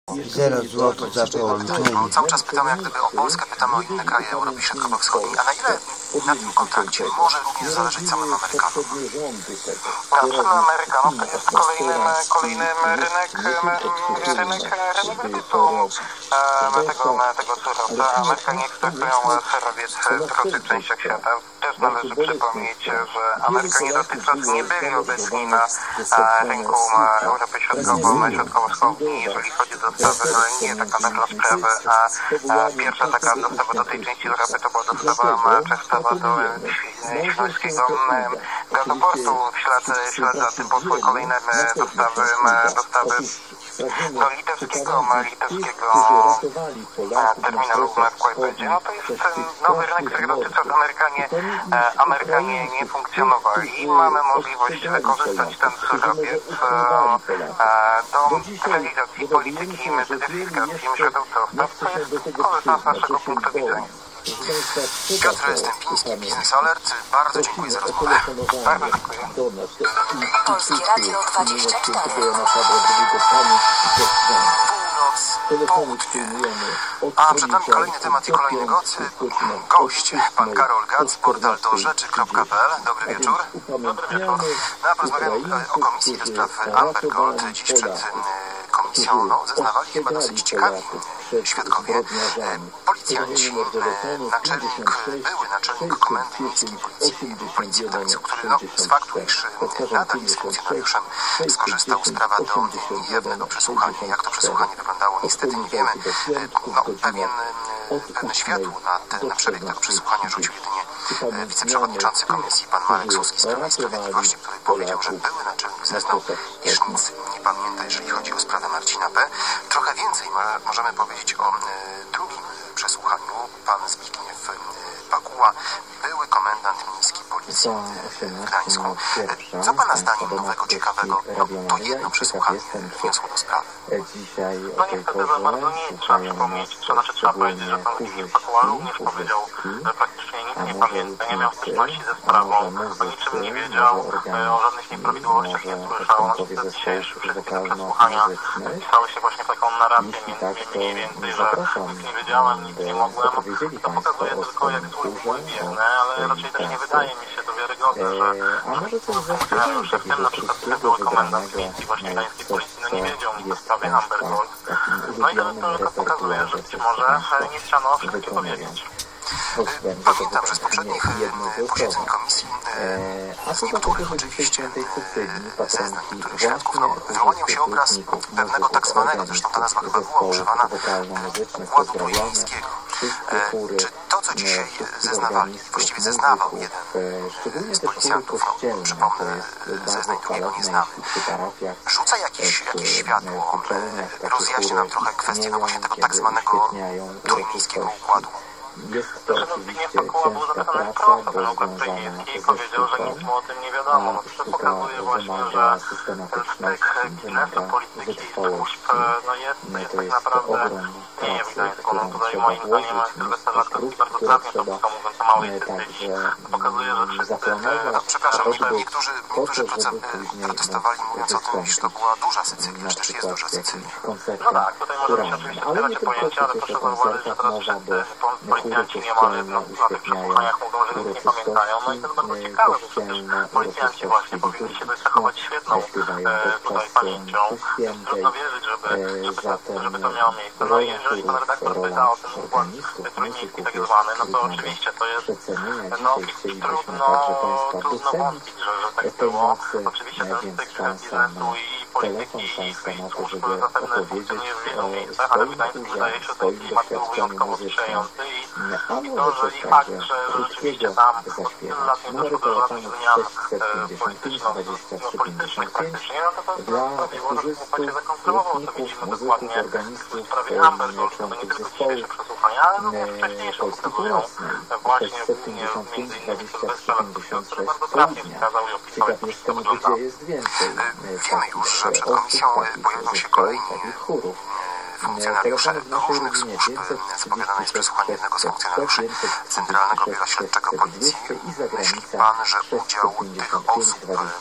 0 zł za połączenie. Bo cały czas pytamy jak gdyby o Polskę, pytamy o inne kraje Europy Środkowo-Wschodniej, a na ile na tym kontrakcie może również zależeć samym Amerykanom? Samym Amerykanom to jest kolejny rynek wybytu tego surowca. Amerykanie eksportują surowiec w różnych częściach świata. Też należy przypomnieć, że Amerykanie dotychczas nie byli obecni na rynku Europy Środkowo-Wschodniej, jeżeli chodzi o dostawy LNG, tak na dobrą sprawę, a pierwsza taka dostawa do tej części Europy to była dostawa częstowa do Świnoujskiego gazoportu. W ślad za tym poszły kolejne dostawy do litewskiego terminalu w Kłajpedzie. No to jest nowy rynek, którego dotychczas Amerykanie nie funkcjonowali. Mamy możliwość wykorzystać ten surowiec do realizacji polityki dedyfikacji metodą dostaw, co jest korzystne z naszego punktu widzenia. Piotr Stępiński, Biznes Alert. Bardzo dziękuję za rozmowę. Bardzo dziękuję. Polskie Radio 24. Południe. A przed nami kolejny temat i kolejny gość. Pan Karol Gac, portal dorzeczy.pl. Dobry wieczór. Dobry wieczór. No, a porozmawiamy o komisji do spraw Amber Gold. Dziś przed komisją zeznawali chyba dosyć ciekawi świadkowie. Policjanci, były naczelnik Komendy Miejskiej Policji w Gdańsku, który z faktu, iż nadal jest funkcjonariuszem, skorzystał z prawa do niejawnego przesłuchania. Jak to przesłuchanie wyglądało, niestety nie wiemy. Pewne światło na przebieg tego przesłuchania rzucił jedynie wiceprzewodniczący komisji, pan Marek Suski z Prawa i Sprawiedliwości, który powiedział, że były naczelnik zeznał, iż nic nie pamięta, jeżeli chodzi o sprawę Marcina P. Trochę więcej możemy powiedzieć o drugim przesłuchaniu. Pan Zbigniew Pakuła, były komendant miejskiej policji w Gdańsku. Co pana zdaniem nowego, ciekawego to jedno przesłuchanie wniosło do sprawy? No niestety za bardzo nic. Trzeba przypomnieć, trzeba powiedzieć, że pan Zbigniew Pakuła również powiedział, że praktycznie nic nie pamięta, nie miał styczności ze sprawą, o niczym nie wiedział, o żadnych nieprawidłowościach nie słyszał. Niestety dzisiejsze wszystkie te przesłuchania pisały się właśnie w taką narrację mniej więcej, że nic nie wiedziałem, nic nie mogłem. To pokazuje tylko, jak zły były bierne, ale raczej też nie wydaje mi się to wiarygodne, że w tym na przykład były komendant milicji właśnie gdańskiej policji nie wiedział nic o sprawie Amber Gold. No i to tylko pokazuje, że być może nie chciano wszystkiego wiedzieć. Pamiętam, że z poprzednich posiedzeń komisji z niektórych oczywiście zeznań niektórych świadków wyłonił się obraz pewnego tak zwanego, zresztą ta nazwa chyba była używana, układu bojownickiego. Czy to, co dzisiaj zeznawali, właściwie zeznawał jeden z policjantów, przypomnę, zeznań drugiego nie znamy, rzuca jakieś światło, rozjaśnia nam trochę kwestię właśnie tego tak zwanego trójmiejskiego układu. Zbigniew Pakuła był zapytany wprost o ten układ trójmiejski i powiedział, że nic mu o tym nie wiadomo. No to pokazuje właśnie, że styk biznesu, polityki i służb jest tak naprawdę nie w Gdańsku. No tutaj moim zdaniem Sylwester Latkowski bardzo trafnie to mówiąc o małej Sycylii. To pokazuje, że wszyscy... Przepraszam, niektórzy protestowali mówiąc o tym, iż to była duża Sycylia, że też jest duża Sycylia. No tak, tutaj możemy się oczywiście spierać o pojęcia, ale proszę zauważyć, że teraz wszyscy policjanci niemal na tych przesłuchaniach mówią, że nic nie pamiętają. No i to jest bardzo ciekawe, że przecież policjanci właśnie powinni się zachować świetną tutaj pamięcią. Trudno wierzyć, żeby to miało miejsce. No i jeżeli pan redaktor pyta o ten układ trójmiejski tak zwany, no to oczywiście to jest trudno wątpić, że tak było. Oczywiście ten styk biznesu i polityki i służb zapewne funkcjonuje w wielu miejscach, ale wydaje się, że ten klimat był wyjątkowo sprzyjający i to, że fakt, że rzeczywiście tam od tylu lat nie doszło do żadnych zmian politycznych praktycznie, no to sprawiło, że w układzie zakonserwował, to widzimy dokładnie w sprawie Amber Gold. To nie tylko dzisiejsze przesłuchania, ale również wcześniejsze pokazują właśnie między innymi Sylwestra Latkowskiego, który bardzo trafnie wskazał i opisał, jak to wszystko wygląda. Wiemy już, że przed komisją pojawią się kolejni funkcjonariusze różnych służb. Zapowiadane jest przesłuchanie jednego z funkcjonariuszy Centralnego Biura Śledczego Policji. Myśli pan, że udział tych osób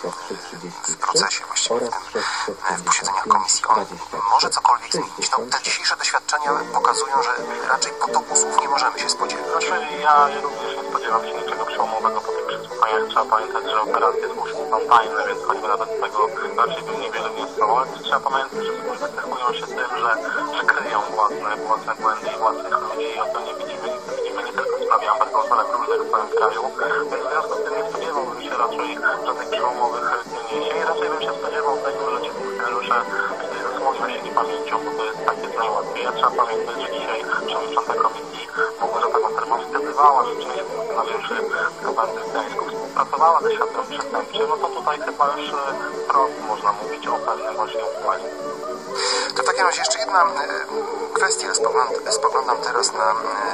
w procesie, właściwie w posiedzeniach komisji, on może cokolwiek zmienić? No, te dzisiejsze doświadczenia pokazują, że raczej potoku słów nie możemy się spodziewać. Znaczy, ja również nie spodziewam się niczego przełomowego po tych przesłuchaniach. Trzeba pamiętać, że operacje służb są tajne, więc choćby nawet z tego raczej bym niewiele wnioskował. Ale trzeba pamiętać, że służby cechują się tym, że kryją własne błędy i własnych ludzi i o to nie widzimy nie tylko w sprawie Amber Gold, ale różnych w całym kraju. Więc w związku z tym nie spodziewałbym się raczej żadnych przełomowych doniesień. Raczej bym się spodziewał tego, że ci funkcjonariusze zasłonią się niepamięcią, bo to jest takie najłatwiej. Ja trzeba pamiętać, że dzisiaj przewodnicząca komisji Małgorzata Konserwa wskazywała, że część funkcjonariuszy komendy w Gdańsku współpracowała ze światem przestępczym, no to tutaj chyba już wprost można mówić o pewnym właśnie układzie. To w takim razie jeszcze jedna kwestia. Spoglądam teraz na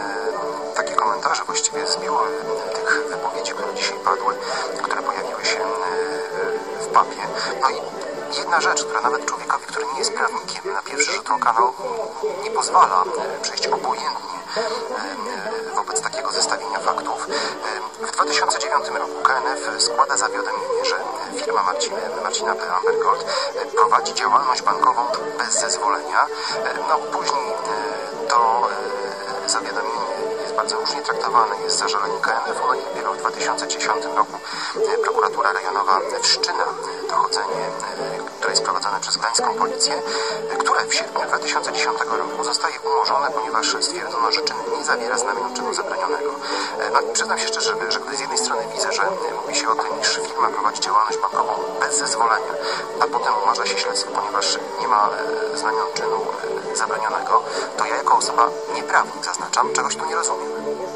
takie komentarze właściwie z biura tych wypowiedzi, które dzisiaj padły, które pojawiły się w papie. No i jedna rzecz, która nawet człowiekowi, który nie jest prawnikiem, na pierwszy rzut oka nie pozwala przejść obojętnie wobec takiego zestawienia faktów. W 2009 roku KNF składa zawiadomienie, że firma Marcina P. Amber Gold prowadzi działalność bankową bez zezwolenia. No później to zawiadomienie jest bardzo różnie traktowane, jest zażalenie KNF-u, no i dopiero w 2010 roku prokuratura rejonowa wszczyna dochodzenie, które jest prowadzone przez gdańską policję, które w sierpniu 2010 roku zostaje umorzone, ponieważ stwierdzono, że czyn nie zawiera znamion czynu zabronionego. No i przyznam się szczerze, że gdy z jednej strony widzę, że mówi się o tym, iż firma prowadzi działalność bankową bez zezwolenia, a potem umarza się śledztwo, ponieważ nie ma znamion czynu zabronionego, to ja jako osoba nieprawnik zaznaczam, czegoś tu nie rozumiem.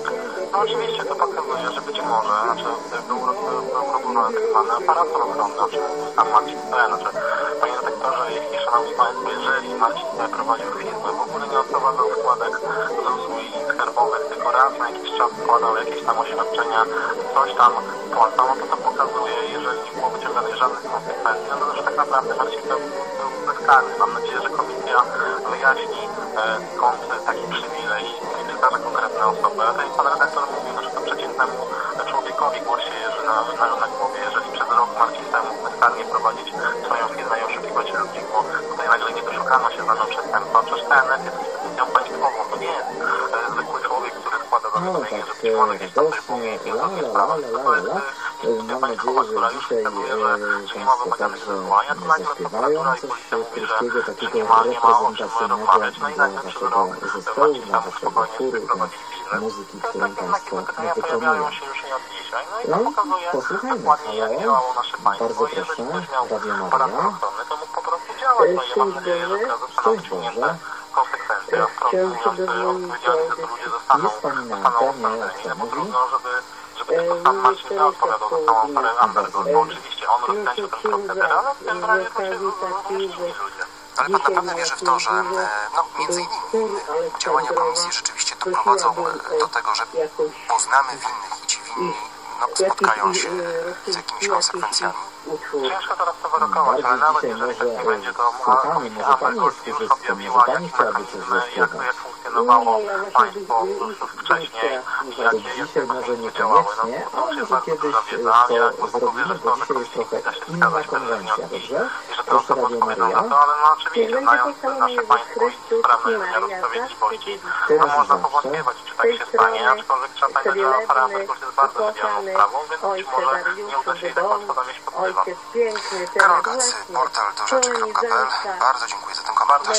No oczywiście to pokazuje, że być może, był robiony tak zwany aparator ochronny, o czym mówił sam Marcin P. Panie redaktorze, jeśli szanowni państwo, jeżeli Marcin P. prowadził firmę, w ogóle nie odprowadzał składek ZUS-u i skarbowych, tylko raz na jakiś czas składał jakieś tam oświadczenia, coś tam płacał, no to pokazuje, jeżeli nie było wyciąganych żadnych konsekwencji, no to że tak naprawdę Marcin P. był bezkarny. Mam nadzieję, że komisja wyjaśni skąd taki przywilej i wskaże konkretne osoby. A tutaj pan redaktor mówił, że to przeciętnemu człowiekowi głosieje, że na głowie, jeżeli przez rok Marcin P. mógł bezkarnie prowadzić swoją firmę i oszukiwać ludzi, bo tutaj nagle nie doszukano się za mną przestępstwa. Przecież KNF jest instytucją państwową, to nie jest zwykły człowiek, który składa zawiadomienie, że być może gdzieś tam nie zrobię sprawę. To jest instytucja państwowa, która już wskazuje, że nie ma wymaganych zezwolenia, to nagle prokuratura i policja mówi, że nie ma o czym rozmawiać. No i nagle przez rok Marcin P. mógł spokojnie wyprowadzić biznes. Takie pytania pojawiają się już nie od dzisiaj. No i to pokazuje dokładnie, jak działało nasze państwo. Jeżeli ktoś miał aparatur ochronny, to mógł po prostu działać. No i ja mam nadzieję, że teraz zostaną wyciągnięte konsekwencje, a wprost mówiąc, odpowiedzialni za to ludzie zostaną osądzeni. No bo trudno, żeby tylko sam Marcin P. odpowiadał za całą aferę Amber Gold, bo oczywiście on rozkręcił ten proceder, ale w tym razie to się również inni ludzie. Ale pan naprawdę wierzy w to, że no, między innymi działania komisji rzeczywiście doprowadzą do tego, że poznamy winnych i ci winni spotkają się z jakimiś konsekwencjami? Ciężko teraz to wyrokować, ale nawet jeżeli tak nie będzie, to komisja Amber Gold już objawiła, jaki mechanizm, jak funkcjonowało państwo wcześniej i jakie mechanizmy działały. No to już jest bardzo duża wiedza, ale ja głęboko wierzę w to, że komisji nie da się wskazać pewne wnioski i że te osoby odpowiedzą za to, ale no oczywiście, znając nasze państwo i sprawność wymiaru sprawiedliwości, to można powątpiewać, czy tak się stanie, aczkolwiek trzeba pamiętać, że afera Amber Gold jest bardzo medialną sprawą, więc być może nie uda się jej tak łatwo zamieść pod dywan. Karol Gacy, portal dorzeczy.pl. Bardzo dziękuję za ten komentarz.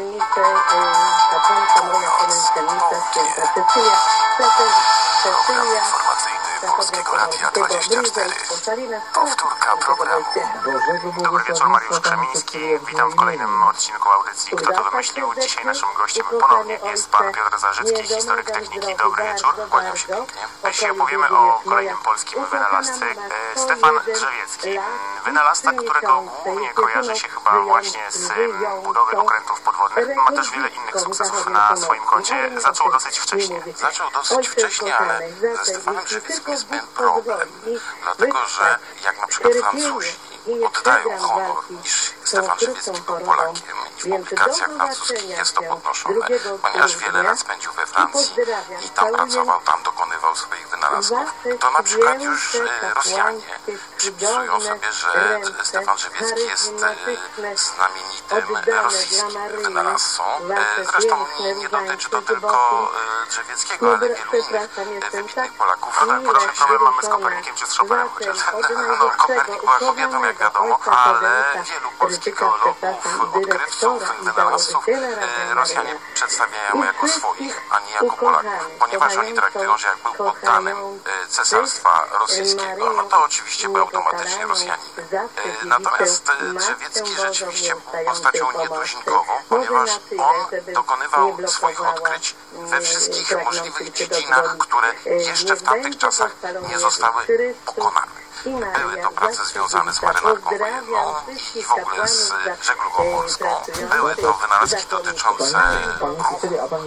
Program informacyjny Polskiego Radia 24. Powtórka programu. Dobry wieczór, Mariusz Krzemiński. Witam w kolejnym odcinku audycji Kto to wymyślił? Dzisiaj naszym gościem ponownie jest pan Piotr Zarzycki, historyk techniki. Dobry wieczór, kłaniam się pięknie. Dzisiaj opowiemy o kolejnym polskim wynalazcy, Stefan Drzewiecki. Wynalazca, którego głównie kojarzy się chyba właśnie z budowy okrętów podwodnych. Ma też wiele innych sukcesów na swoim koncie. Zaczął dosyć wcześnie. Ale ze Stefanem Drzewieckim jest pewien problem. Dlatego, że jak na przykład Francuzi oddają honor, iż Stefan Żywiecki był Polakiem i w publikacjach francuskich jest to podnoszone, ponieważ wiele lat spędził we Francji i tam pracował, tam dokonywał swoich wynalazków. To na przykład już Rosjanie przypisują sobie, że Stefan Żywiecki jest znamienitym rosyjskim wynalazcą. Zresztą nie dotyczy to tylko Drzewieckiego, ale wielu innych wybitnych Polaków. Podobny problem mamy z Kopernikiem czy z Chopinem chociaż. No, Kopernik była kobietą, jak wiadomo, ale wielu polskich geologów, odkrywców, wynalazców Rosjanie przedstawiają jako swoich, a nie jako Polaków. Ponieważ oni traktują, że jak był poddanym Cesarstwa Rosyjskiego, no to oczywiście był automatycznie Rosjanin. Natomiast Drzewiecki rzeczywiście był postacią nietuzinkową, ponieważ on dokonywał swoich odkryć we wszystkich możliwych dziedzinach, które jeszcze w tamtych czasach nie zostały pokonane. Były to prace związane z marynarką wojenną i w ogóle z żeglugą morską. Były to wynalazki dotyczące ruchu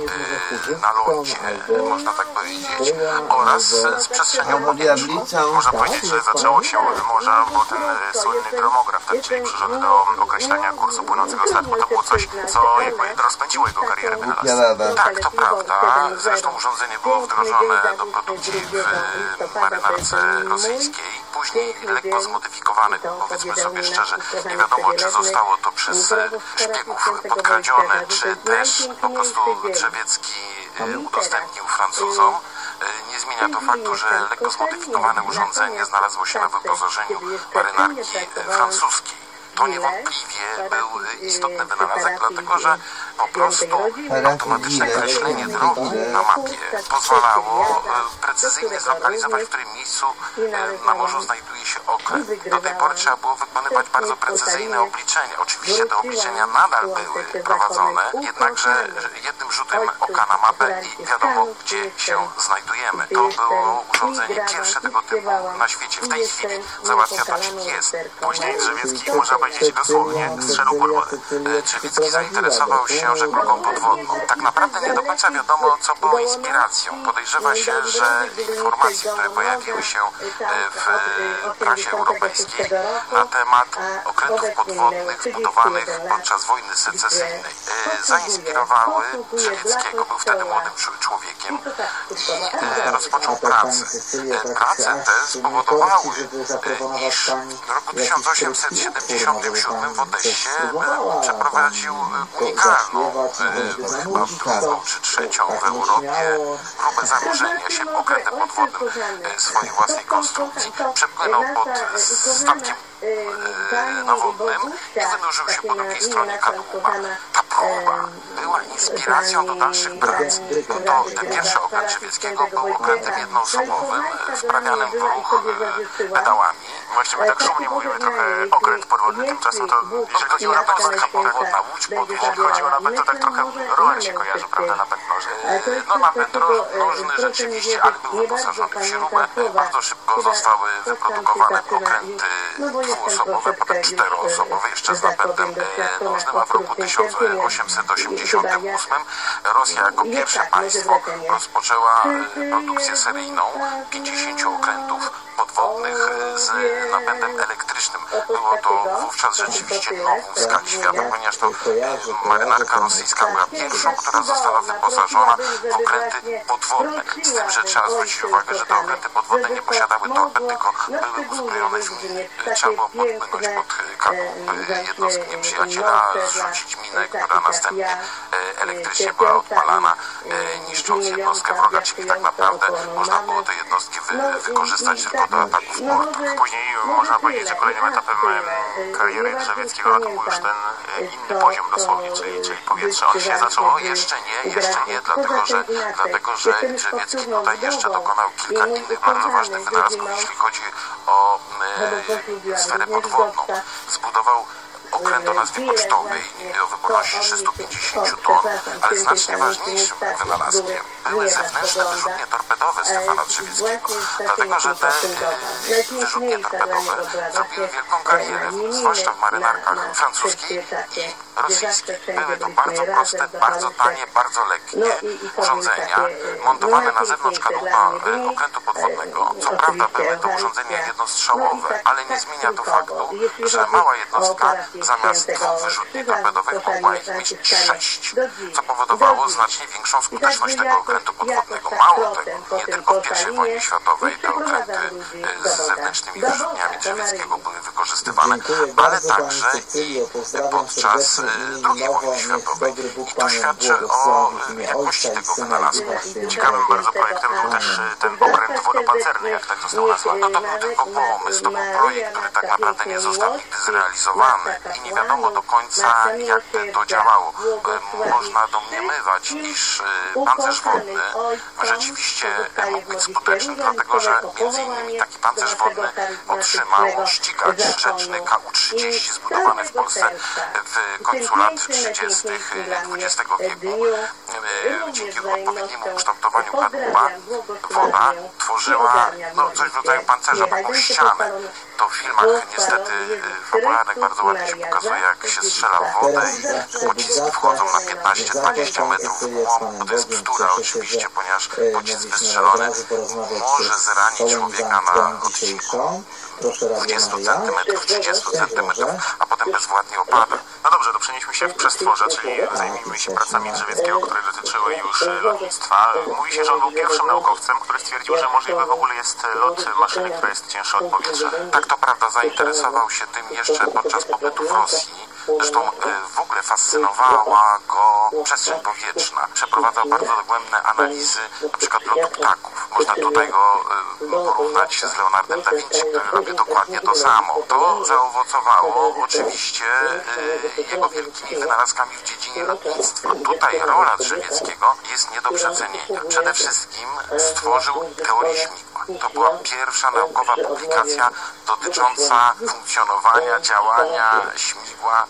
na lądzie, można tak powiedzieć, oraz z przestrzenią powietrzną. Można powiedzieć, że zaczęło się od morza, bo ten słynny dromograf, tak, czyli przyrząd do określania kursu płynącego statku, to było coś, co jakby rozpędziło jego karierę wynalazcą. Tak, to prawda. Zresztą urządzenie było wdrożone do produkcji w marynarce rosyjskiej. Później lekko zmodyfikowane, powiedzmy sobie szczerze. Nie wiadomo, czy zostało to przez szpiegów podkradzione, czy też po prostu Drzewiecki udostępnił Francuzom. Nie zmienia to faktu, że lekko zmodyfikowane urządzenie znalazło się na wyposażeniu marynarki francuskiej. To niewątpliwie był istotny wynalazek, dlatego że po prostu automatyczne kreślenie drogi na mapie pozwalało precyzyjnie zlokalizować, w którym miejscu na morzu znajduje się okręt. Do tej pory trzeba było wykonywać bardzo precyzyjne obliczenia. Oczywiście te obliczenia nadal były prowadzone, jednakże jednym rzutem oka na mapę i wiadomo, gdzie się znajdujemy. To było urządzenie pierwsze tego typu na świecie. W tej chwili załatwia to GPS. Później Drzewiecki, można powiedzieć dosłownie, strzelił pod wodę. Drzewiecki zainteresował się żeglugą podwodną. Tak naprawdę nie do końca wiadomo, co było inspiracją. Podejrzewa się, że informacje, które pojawiły się w prasie europejskiej na temat okrętów podwodnych zbudowanych podczas wojny secesyjnej zainspirowały Drzewieckiego. Był wtedy młodym człowiekiem i rozpoczął pracę. Prace te spowodowały, iż w roku 1877 w Odessie przeprowadził unikalną, chyba drugą czy trzecią w Europie, próbę zanurzenia się okrętem podwodnym swojej własnej konstrukcji. Przepłynął pod statkiem nawodnym i wynurzył się po drugiej stronie kadłuba. Ta próba była inspiracją do dalszych prac. To ten pierwszy okręt Drzewieckiego był okrętem jednoosobowym, wprawianym w ruch pedałami. Właśnie my tak szumnie mówimy trochę okręt podwodny, tymczasem to jeżeli chodzi o napęd, podwodna łódź jeżeli chodzi o napęd, to tak trochę rower się kojarzy, prawda, napęd nożny. No napęd nożny rzeczywiście, ale był wyposażony w śrubę. Bardzo szybko zostały wyprodukowane okręty dwuosobowe, potem czteroosobowe, jeszcze z napędem nożnym, a w roku 1888 Rosja jako pierwsze państwo rozpoczęła produkcję seryjną 50 okrętów podwodnych z napędem elektrycznym. Było to wówczas rzeczywiście nową w skali świata, ponieważ to marynarka rosyjska była pierwszą, która została wyposażona w okręty podwodne. Z tym, że trzeba zwrócić uwagę, że te okręty podwodne nie posiadały torped, tylko były uzbrojone w miny. Trzeba było podpłynąć pod kadłub jednostki nieprzyjaciela, zrzucić minę, która następnie elektrycznie była odpalana, niszcząc jednostkę wroga, czyli tak naprawdę można było te jednostki wykorzystać tylko do ataków morskich. Później można powiedzieć, że kolejnym etapem kariery Drzewieckiego to był już ten inny poziom dosłownie, czyli powietrze. On się zaczął... Jeszcze nie, dlatego że Drzewiecki tutaj jeszcze dokonał kilka innych bardzo ważnych wynalazków, jeśli chodzi o sferę podwodną. Zbudował okręt o nazwie pocztowej o wyporności 350 ton, ale znacznie ważniejszym wynalazkiem były zewnętrzne wyrzutnie torpedowe Stefana Drzewieckiego, dlatego że te wyrzutnie torpedowe zrobiły wielką karierę, zwłaszcza w marynarkach francuskiej i rosyjskiej. Były to bardzo proste, bardzo tanie, bardzo lekkie urządzenia montowane na zewnątrz kadłuba okrętu podwodnego. Co prawda były to urządzenia jednostrzałowe, ale nie zmienia to faktu, że mała jednostka zamiast 2 wyrzutni torpedowych mogła ich mieć 6, co powodowało znacznie większą skuteczność tego okrętu podwodnego. Mało tego, nie tylko w I wojnie światowej te okręty z zewnętrznymi wyrzutniami Drzewieckiego były wykorzystywane, ale także i podczas II wojny światowej. I to świadczy o jakości tego wynalazku. Ciekawym bardzo projektem był też ten okręt wodopancerny, jak tak został nazwany. No to był tylko pomysł, to był projekt, który tak naprawdę nie został nigdy zrealizowany i nie wiadomo do końca, jak to działało. Można domniemywać, iż pancerz wodny rzeczywiście mógł być skuteczny, dlatego że między innymi taki pancerz wodny otrzymał ścigacz rzeczny KU-30 zbudowany w Polsce w końcu lat 30. XX wieku. Dzięki odpowiedniemu kształtowaniu kadłuba woda tworzyła coś w rodzaju pancerza, taką ścianę. To w filmach niestety fabularnych bardzo ładnie się pokazuje, jak się strzela w wodę i pociski wchodzą na 15-20 metrów w głąb, bo to jest bzdura oczywiście, ponieważ pocisk wystrzelony może zranić człowieka na odcinku 20 cm, 30 cm, a potem bezwładnie opada. No dobrze, to przenieśmy się w przestworze, czyli zajmijmy się pracami Drzewieckiego, które dotyczyły już lotnictwa. Mówi się, że on był pierwszym naukowcem, który stwierdził, że możliwy w ogóle jest lot maszyny, która jest cięższa od powietrza. Tak, to prawda, zainteresował się tym jeszcze podczas pobytu w Rosji. Zresztą w ogóle fascynowała go przestrzeń powietrzna. Przeprowadzał bardzo dogłębne analizy na przykład lotu ptaków. Można tutaj go porównać z Leonardem da Vinci, który robi dokładnie to samo. To zaowocowało oczywiście jego wielkimi wynalazkami w dziedzinie lotnictwa. Tutaj rola Drzewieckiego jest nie do przecenienia. Przede wszystkim stworzył teorię śmigła. To była pierwsza naukowa publikacja dotycząca funkcjonowania, działania śmigła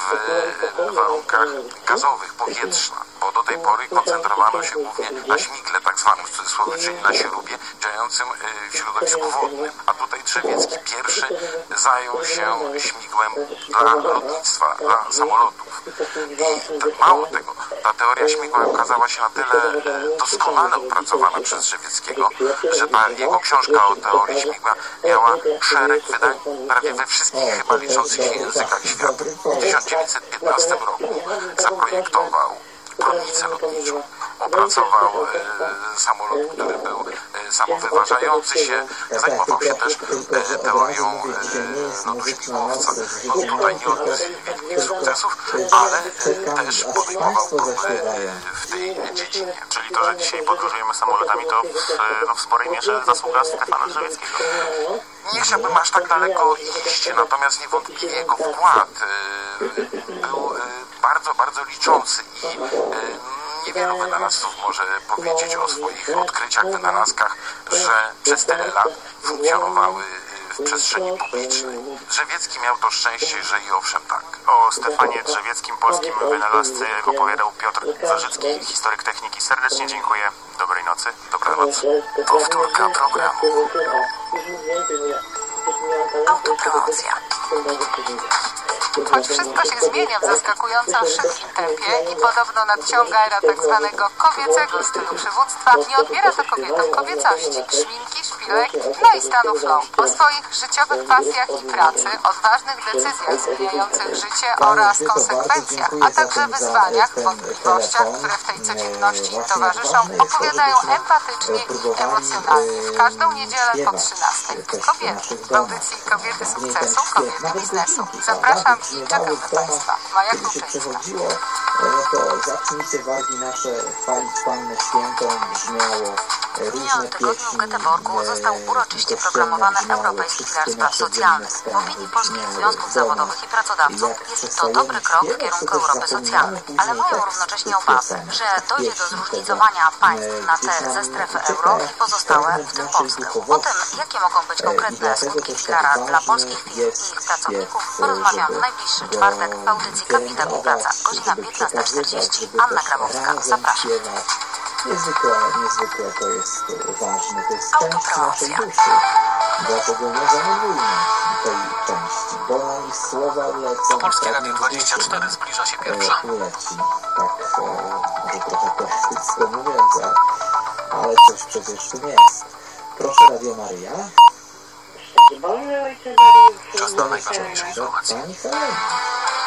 w warunkach gazowych, powietrza, bo do tej pory koncentrowano się głównie na śmigle, tak zwanym w cudzysłowie, czyli na śrubie działającym w środowisku wodnym. A tutaj Drzewiecki pierwszy zajął się śmigłem dla lotnictwa, dla samolotów. I mało tego, ta teoria śmigła okazała się na tyle doskonale opracowana przez Drzewieckiego, że ta jego książka o teorii śmigła miała szereg wydań prawie we wszystkich chyba liczących się językach świata. W 1915 roku zaprojektował pronicę lotniczą, opracował samolot, który był samowyważający się, zajmował się też teorią lotu śmigłowca. No tutaj nie odniósł wielkich sukcesów, ale też podejmował próby w tej dziedzinie. Czyli to, że dzisiaj podróżujemy samolotami, to w sporej mierze zasługa Stefana Drzewieckiego. Nie chciałbym aż tak daleko iść, natomiast niewątpliwie jego wkład był bardzo, bardzo liczący i niewielu wynalazców może powiedzieć o swoich odkryciach, wynalazkach, że przez tyle lat funkcjonowały w przestrzeni publicznej. Drzewiecki miał to szczęście, że i owszem tak. O Stefanie Drzewieckim, polskim wynalazcy, opowiadał Piotr Zarzycki, historyk techniki. Serdecznie dziękuję. Dobrej nocy. Dobranoc. Powtórka programu. Autopromocja. Choć wszystko się zmienia w zaskakująco szybkim tempie i podobno nadciąga era tak zwanego kobiecego stylu przywództwa, nie odbiera to kobietom kobiecości, szminki, szpilek, no i stanu flow. O swoich życiowych pasjach i pracy, odważnych decyzjach zmieniających życie oraz konsekwencjach, a także wyzwaniach, wątpliwościach, które w tej codzienności im towarzyszą, opowiadają empatycznie i emocjonalnie. W każdą niedzielę po 13. Kobiety. W audycji Kobiety sukcesu, Kobiety biznesu. Zapraszam i czekam na Państwa. Maja Kluczyńska. No to zacznijcie wagi nasze chwalić Pannę Świętą, brzmiało W minionym tygodniu w Göteborgu został uroczyście proklamowany Europejski Filar Spraw Socjalnych. W opinii polskich związków zawodowych i pracodawców jest to dobry krok w kierunku Europy socjalnej, ale mają równocześnie obawy, że dojdzie do zróżnicowania państw na te ze strefy euro i pozostałe, w tym Polskę. O tym, jakie mogą być konkretne skutki filara dla polskich firm i ich pracowników, porozmawiam w najbliższy czwartek w audycji Kapitał i Praca, godzina 15:40. Anna Grabowska, zapraszam. Niezwykle to jest ważne, to jest część naszej duszy, dlatego nie zaniedbujmy tej części, bo i słowa lecą. Polskie Radio 24 zbliża się pierwsza. Leci, tak, może trochę poetycko mówiąc, ale coś przecież tu jest. Proszę Radio Maryja. Czas na najważniejsze informacje. Pani Helena.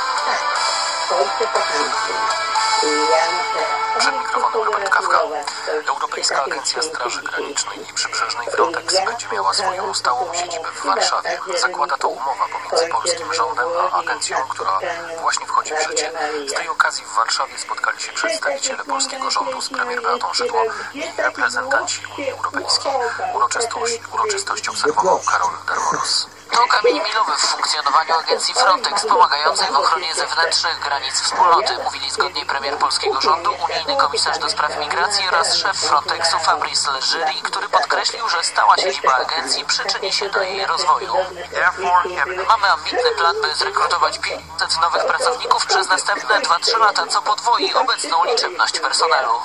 Przed mikrofonem Robert Kawka. Europejska Agencja Straży Granicznej i Przybrzeżnej Frontex będzie miała swoją stałą siedzibę w Warszawie. Zakłada to umowa pomiędzy polskim rządem a agencją, która właśnie wchodzi w życie. Z tej okazji w Warszawie spotkali się przedstawiciele polskiego rządu z premier Beatą Szydło i reprezentanci Unii Europejskiej. Uroczystość obserwował Karol Darmoros. To kamień milowy w funkcjonowaniu agencji Frontex, pomagającej w ochronie zewnętrznych granic wspólnoty, mówili zgodnie premier polskiego rządu, unijny komisarz do spraw migracji oraz szef Frontexu Fabrice Leggeri, który podkreślił, że stała siedziba agencji przyczyni się do jej rozwoju. Mamy ambitny plan, by zrekrutować 500 nowych pracowników przez następne 2-3 lata, co podwoi obecną liczebność personelu.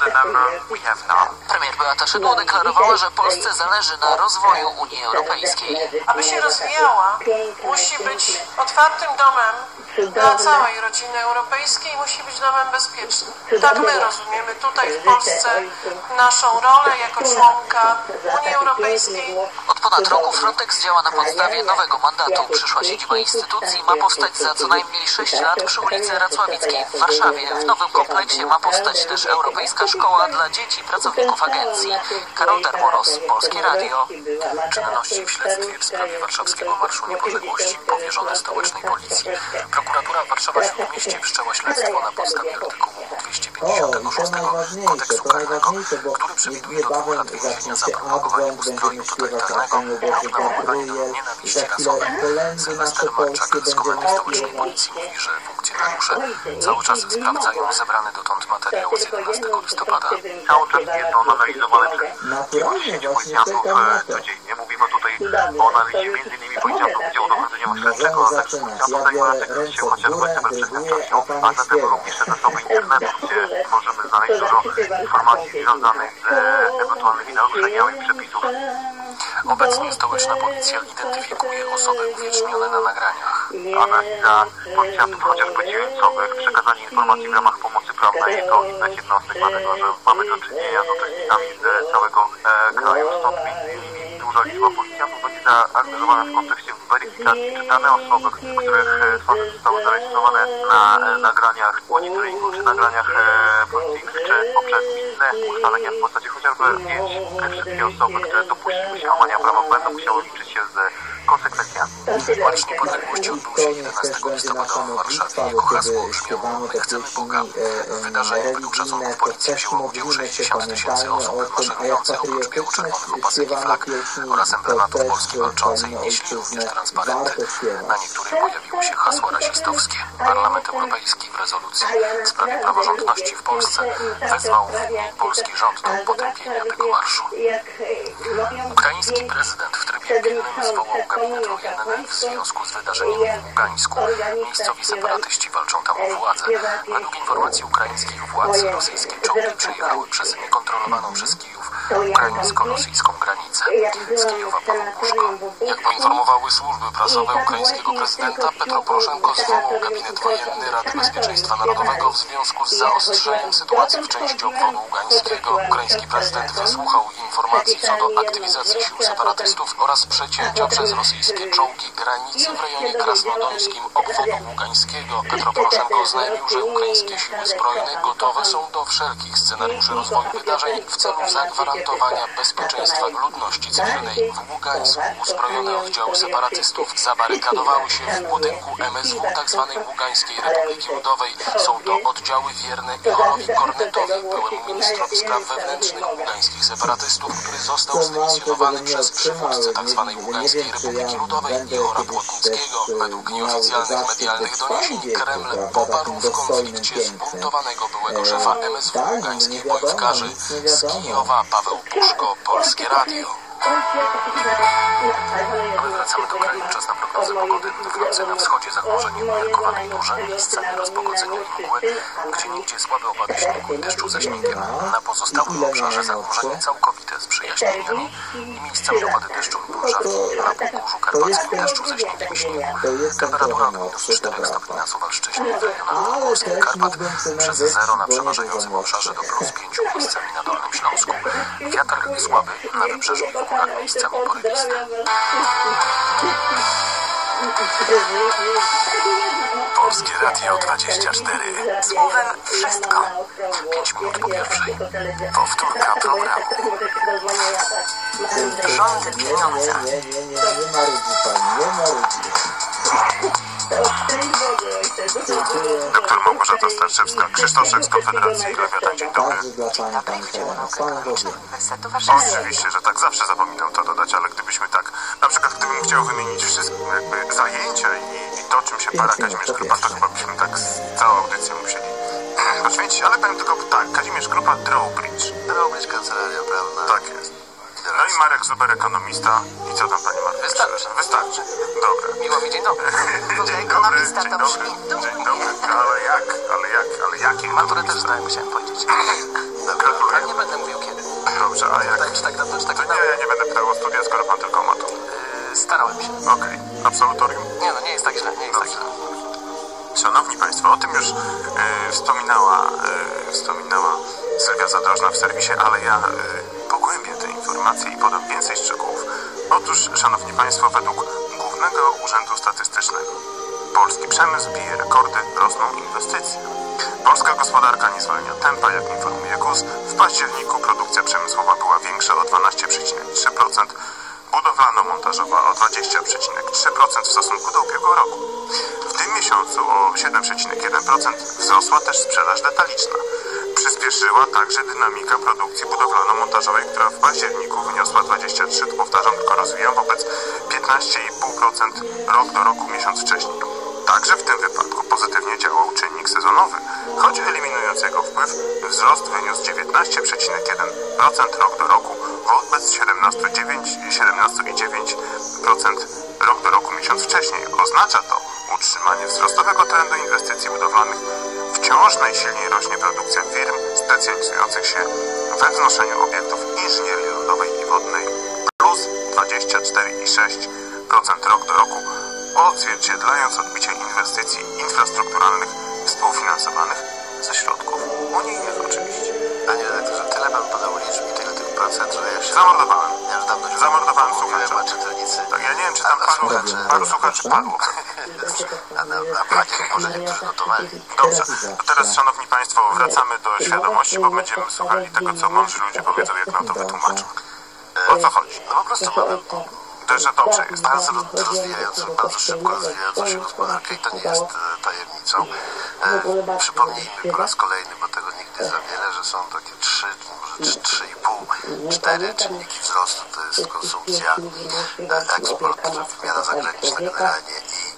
Premier Beata Szydło deklarowała, że Polsce zależy na rozwoju Unii Europejskiej. Aby się rozwijała, musi być otwartym domem dla całej rodziny europejskiej, musi być domem bezpiecznym. Tak my rozumiemy tutaj w Polsce naszą rolę jako członka Unii Europejskiej. Od ponad roku Frontex działa na podstawie nowego mandatu. Przyszła siedziba instytucji ma powstać za co najmniej 6 lat przy ulicy Racławickiej w Warszawie. W nowym kompleksie ma powstać też Europejska Szkoła dla dzieci pracowników agencji. Karol Darmoros, Polskie Radio. Czynności w śledztwie w sprawie warszawskiego Marszu Niepodległości powierzone stołecznej policji. Prokuratura Warszawa-Śródmieście wszczęła śledztwo na podstawie artykułu 256 Kodeksu Karnego, który przewiduje do 2 lat więzienia za propagowanie ustroju totalitarnego lub nawoływanie do nienawiści rasowej. Sylwester Marczak z Komendy Stołecznej Policji mówi, że funkcjonariusze cały czas sprawdzają zebrany dotąd materiał z 11 listopada. Cały czas jest on analizowany przez policjantów codziennie. Mówimy tutaj o analizie m.in. policjantów Wydziału Dochodzenia Śledczego, a także policjantów zajmujących się chociażby cyberprzestępczością, a zatem również zasoby internetu, gdzie możemy znaleźć dużo informacji związanych z ewentualnymi naruszeniami przepisów. Obecnie stołeczna policja identyfikuje osoby uwiecznione na nagraniach. Analiza policjantów chociażby dziewięcowych, przekazanie informacji w ramach pomocy prawnej do innych jednostek, dlatego że mamy do czynienia z uczestnikami z całego kraju. Stąd m.in. duża liczba policjantów będzie zaangażowana w kontekście weryfikacji, czy dane osoby, których twarze zostały zarejestrowane na nagraniach monitoringu, czy nagraniach policyjnych, czy poprzez inne ustalenia w postaci chociażby zdjęć, wszystkie osoby, które dopuściły się łamania prawa, będą musiały liczyć się z konsekwencjami. Marsz Niepodległości odbył się 11 listopada w Warszawie. Jego hasło brzmiało: My chcemy Boga. W wydarzeniu według szacunków policji wzięło udział 60 000 osób maszerujących oprócz biegu czerwonych opasek i flag oraz emblematów Polski walczącej nieśli również transparenty. Na niektórych pojawiły się hasła rasistowskie. Parlament Europejski w rezolucji w sprawie praworządności w Polsce wezwał polski rząd do potępienia tego marszu. Ukraiński prezydent w trybie pilnym zwołał gabinet wojenny w związku z wydarzeniami w Ługańsku. Miejscowi separatyści walczą tam o władzę. Według informacji ukraińskich władz rosyjskie czołgi przejechały przez niekontrolowaną przez Kijów ukraińsko-rosyjską granicę. Z Kijowa Paweł Puszko. Jak poinformowały służby prasowe ukraińskiego prezydenta, Petro Poroszenko zwołał gabinet wojenny Rady Bezpieczeństwa Narodowego w związku z zaostrzeniem sytuacji w części obwodu ługańskiego. Ukraiński prezydent wysłuchał informacji co do aktywizacji sił separatystów oraz przecięcia przez rosyjskie czołgi granicy w rejonie krasnodońskim obwodu ługańskiego. Petro Poroszenko oznajmił, że ukraińskie siły zbrojne gotowe są do wszelkich scenariuszy rozwoju wydarzeń w celu zagwarantowania bezpieczeństwa ludności cywilnej. W Ługańsku uzbrojone oddziały separatystów zabarykadowały się w budynku MSW tzw. Ługańskiej Republiki Ludowej. Są to oddziały wierne Ihorowi Kornetowi, byłemu ministrowi spraw wewnętrznych ługańskich separatystów, który został zdymisjonowany przez przywódcę tzw. Ługańskiej Republiki Ludowej Ihora Błotnickiego. Według nieoficjalnych medialnych doniesień Kreml poparł w konflikcie zbuntowanego byłego szefa MSW ługańskich bojówkarzy. Z Kijowa Paweł Puszko, Polskie Radio. A my wracamy do kraju. Czas na prognozę pogody. W nocy na wschodzie zagrożenie umiarkowanej burze, miejscami rozpogodzenia i mgły, gdzie nigdzie słabe opady śniegu i deszczu ze śniegiem. Na pozostałym obszarze zagrożenie całkowite z przejaśnieniami i miejscami opady deszczu i burza. Na Półgórzu Karpackim deszczu ze śniegiem i śniegu. Temperatura od -4 stopni na Suwalszczyźnie, w rejonach podgórskich Karpat, przez 0 na przeważającym obszarze do +5 miejscami na Dolnym Śląsku. Wiatr słaby na wybrzeżu i w górach miejscami porywiste. Polskie Radio 24. Słowem wszystko. 5 minut po pierwszej. Powtórka programu. Rządy pieniądza. Nie marudzi pan, nie marudzi. Doktor Małgorzata Starczewska, Krzysztoszek z Konfederacji Lewiatan. Dzień dobry. Oczywiście, że tak, zawsze zapominam to dodać, ale gdybyśmy tak, na przykład gdybym chciał wymienić wszystkie jakby zajęcia i to, czym się para Kazimierz Grupa, to chyba byśmy tak całą audycję musieli poświęcić, ale powiem tylko tak, Kazimierz Grupa, Drawbridge. Drawbridge, kancelaria prawna. Tak jest. No i Marek Zuber, ekonomista. I co tam, pani Marek? Wystarczy. Dobra. Miło mi, dzień dobry. Dzień dobry, dzień dobry. Dzień dobry. Ale jaki? Maturę też zdałem, musiałem powiedzieć. Gratuluję. Ale nie będę mówił kiedy. Dobrze, a jak? Tak, To nie, ja nie będę pytał o studia, skoro pan tylko ma to. starałem się. Okej. Absolutorium? Nie, no nie jest tak źle, nie jest tak źle. Szanowni Państwo, o tym już wspominała Sylwia Zadrożna w serwisie, ale ja pogłębię te informacje i podam więcej szczegółów. Otóż, Szanowni Państwo, według Głównego Urzędu Statystycznego polski przemysł bije rekordy, rosną inwestycje. Polska gospodarka nie zwalnia tempa, jak informuje GUS. W październiku produkcja przemysłowa była większa o 12,3%, budowlano-montażowa o 20,3% w stosunku do ubiegłego roku. W tym miesiącu o 7,1% wzrosła też sprzedaż detaliczna. Przyspieszyła także dynamika produkcji budowlano-montażowej, która w październiku wyniosła 23, powtarzam, tylko rozwijam, wobec 15,5% rok do roku miesiąc wcześniej. Także w tym wypadku pozytywnie działał czynnik sezonowy, choć eliminując jego wpływ, wzrost wyniósł 19,1% rok do roku wobec 17,9% rok do roku miesiąc wcześniej. Oznacza to utrzymanie wzrostowego trendu inwestycji budowlanych. Wciąż najsilniej rośnie produkcja firm specjalizujących się we wznoszeniu obiektów inżynierii lądowej i wodnej, plus 24,6% rok do roku, odzwierciedlając odbicie inwestycji infrastrukturalnych współfinansowanych ze środków unijnych oczywiście. Panie redaktorze, tyle pan podał liczb i tyle tych procent, że ja się... Zamordowałem. Ja już dawno się Zamordowałem słuchacza. a czytelnicy... Tak, ja nie wiem, czy tam paru słuchaczy padło. A panie może niektórzy notowali. Dobrze, to teraz, Szanowni Państwo, wracamy do świadomości, bo będziemy słuchali tego, co mądrzy ludzie powiedzą, jak nam to wytłumaczą. O co chodzi? No po prostu mamy Że dobrze jest. bardzo szybko rozwijającą się gospodarkę i to nie jest tajemnicą. Przypomnijmy po raz kolejny, bo tego nigdy za wiele, że są takie 3, może 3,5, 4 czynniki wzrostu. To jest konsumpcja, eksport, wymiana zagraniczna generalnie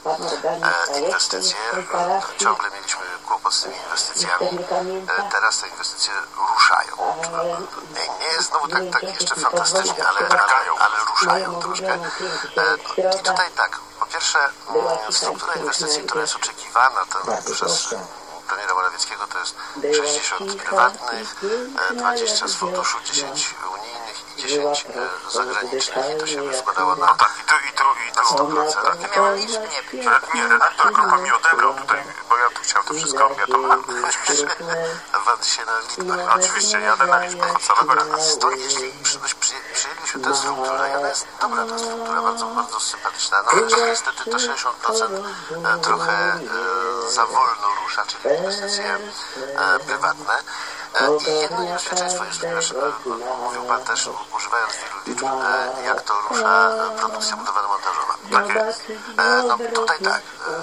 i inwestycje. Ciągle mieliśmy kłopot z tymi inwestycjami. Teraz te inwestycje ruszają. Nie jest znowu tak jeszcze fantastycznie, ale ruszają troszkę. I tutaj tak, po pierwsze struktura inwestycji, która jest oczekiwana przez premiera Morawieckiego, to jest 60 prywatnych, 20 z funduszu, 10 unijnych i 10 zagranicznych i to się by składało na... Tak, i tu. 100%. Nie miało liczb nie być. Nie, redaktor Grupa mi odebrał tutaj, bo ja tu chciałem to wszystko, ja to mam. Oczywiście. Wad się na liczbach. Oczywiście, jadę na liczbach od całego rana. Stąd jeśli przyjęliśmy tę strukturę i ona jest dobra, ta struktura bardzo, bardzo sympatyczna. No niestety to 60% trochę za wolno rusza, czyli inwestycje prywatne. I jedno niebezpieczeństwo jest, ponieważ mówił pan też, używając wielu liczb, jak to rusza produkcja budowlano-montażowa. Tak jest. No tutaj tak,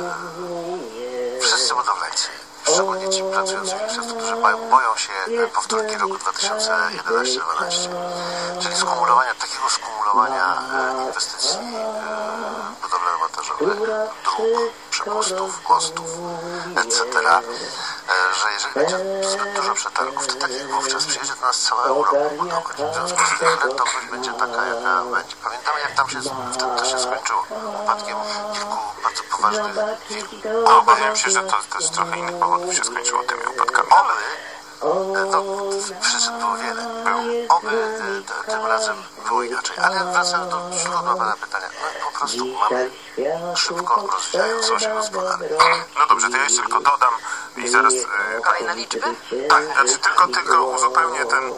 wszyscy budowlańcy, szczególnie ci pracujący w infrastrukturze, boją się powtórki roku 2011-2012, czyli takiego skumulowania inwestycji budowlano-montażowych, dróg, przepustów, mostów, etc., że jeżeli będzie zbyt dużo przetargów, to tak jak wówczas przyjedzie do nas cała Europa budować. W związku z tym rentowność będzie taka, jaka będzie. Pamiętamy, jak tam się wtedy to się skończyło. Upadkiem kilku bardzo poważnych firm. No, obawiam się, że to z trochę innych powodów się skończyło tymi upadkami. No, przyczyn było wiele. Oby tym razem było inaczej. Ale wracając do źródła pana pytania, no po prostu mamy szybko rozwijającą się gospodarkę. No dobrze, to ja jeszcze tylko dodam i zaraz... Kolejne liczby? Tak, znaczy tylko uzupełnię ten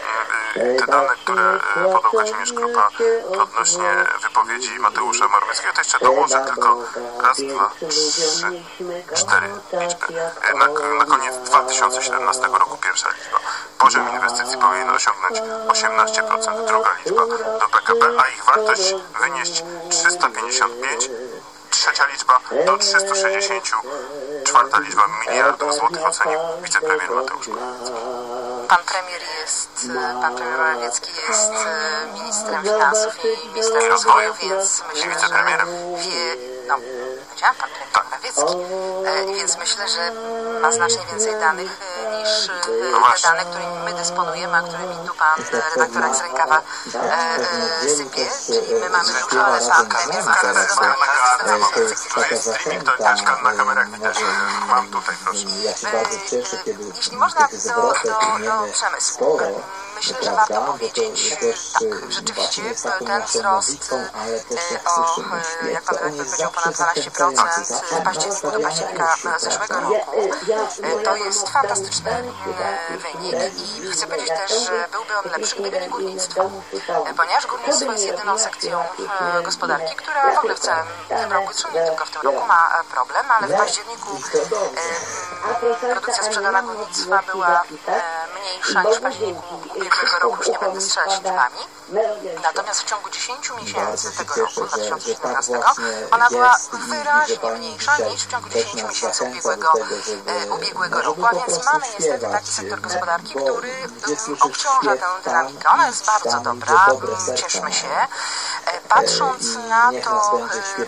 te dane, które podał Kazimierz Krupa odnośnie wypowiedzi Mateusza Morawieckiego, to jeszcze dołożę tylko raz, dwa, trzy, cztery liczby. Na koniec 2017 roku pierwsza liczba. Poziom inwestycji powinien osiągnąć 18%, druga liczba do PKB, a ich wartość wynieść 355, trzecia liczba do 360, czwarta liczba miliardów złotych ocenił wicepremier Mateusz Morawiecki. Pan premier Morawiecki jest ministrem finansów i ministrem rozwoju, więc myślę, wicepremierem. Powiedziałam pan premier Morawiecki, więc myślę, że ma znacznie więcej danych niż te dane, którymi my dysponujemy, a którymi tu pan redaktor z rękawa sypie, czyli my mamy dużo, ale pan premier ma To jest streaming, to też na kamerach widać. Mam tutaj, proszę. Jeśli można, do przemysłu. Myślę, że warto powiedzieć, tak, rzeczywiście ten wzrost jak pan redaktor powiedział, ponad 12% z października do października zeszłego roku, to jest fantastyczny wynik i chcę powiedzieć też, że byłby on lepszy, gdyby nie górnictwo, ponieważ górnictwo jest jedyną sekcją gospodarki, która w ogóle w całym tym roku, zresztą nie tylko w tym roku, ma problem, ale w październiku produkcja sprzedana górnictwa była mniejsza niż w październiku ubiegłego roku, już nie będę strzelać liczbami. Natomiast w ciągu 10 miesięcy tego roku, 2017, ona była wyraźnie mniejsza niż w ciągu 10 miesięcy ubiegłego roku. A więc mamy niestety taki sektor gospodarki, który obciąża tę dynamikę. Ona jest bardzo dobra, cieszmy się. Patrząc na to,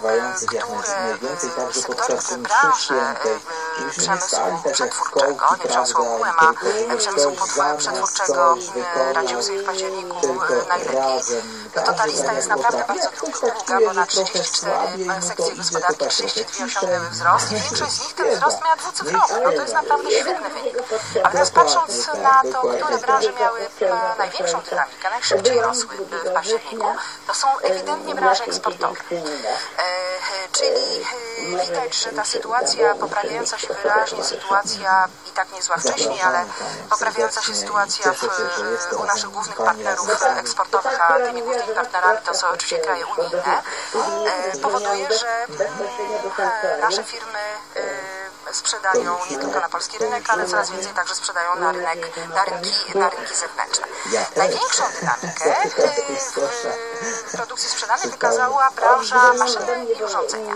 które sektory, które branże przemysłu przetwórczego, nie przemysłu ogółem, a przemysłu przetwórczego radziły sobie w październiku najlepiej, no to ta lista jest naprawdę bardzo długa, bo na 34 sekcje gospodarki 32 osiągnęły wzrost i większość z nich ten wzrost miała dwucyfrowy. No to jest naprawdę świetny wynik. A teraz patrząc na to, które branże miały największą dynamikę, najszybciej rosły w październiku, to są ewidentnie branże eksportowe. Czyli widać, że ta sytuacja, poprawiająca się wyraźnie, sytuacja i tak niezła wcześniej, ale poprawiająca się sytuacja u naszych głównych partnerów eksportowych, a tymi głównymi partnerami to są oczywiście kraje unijne, powoduje, że nasze firmy sprzedają nie tylko na polski rynek, ale coraz więcej także sprzedają na rynki zewnętrzne. Największą dynamikę w produkcji sprzedanej wykazała branża maszyn i urządzenia.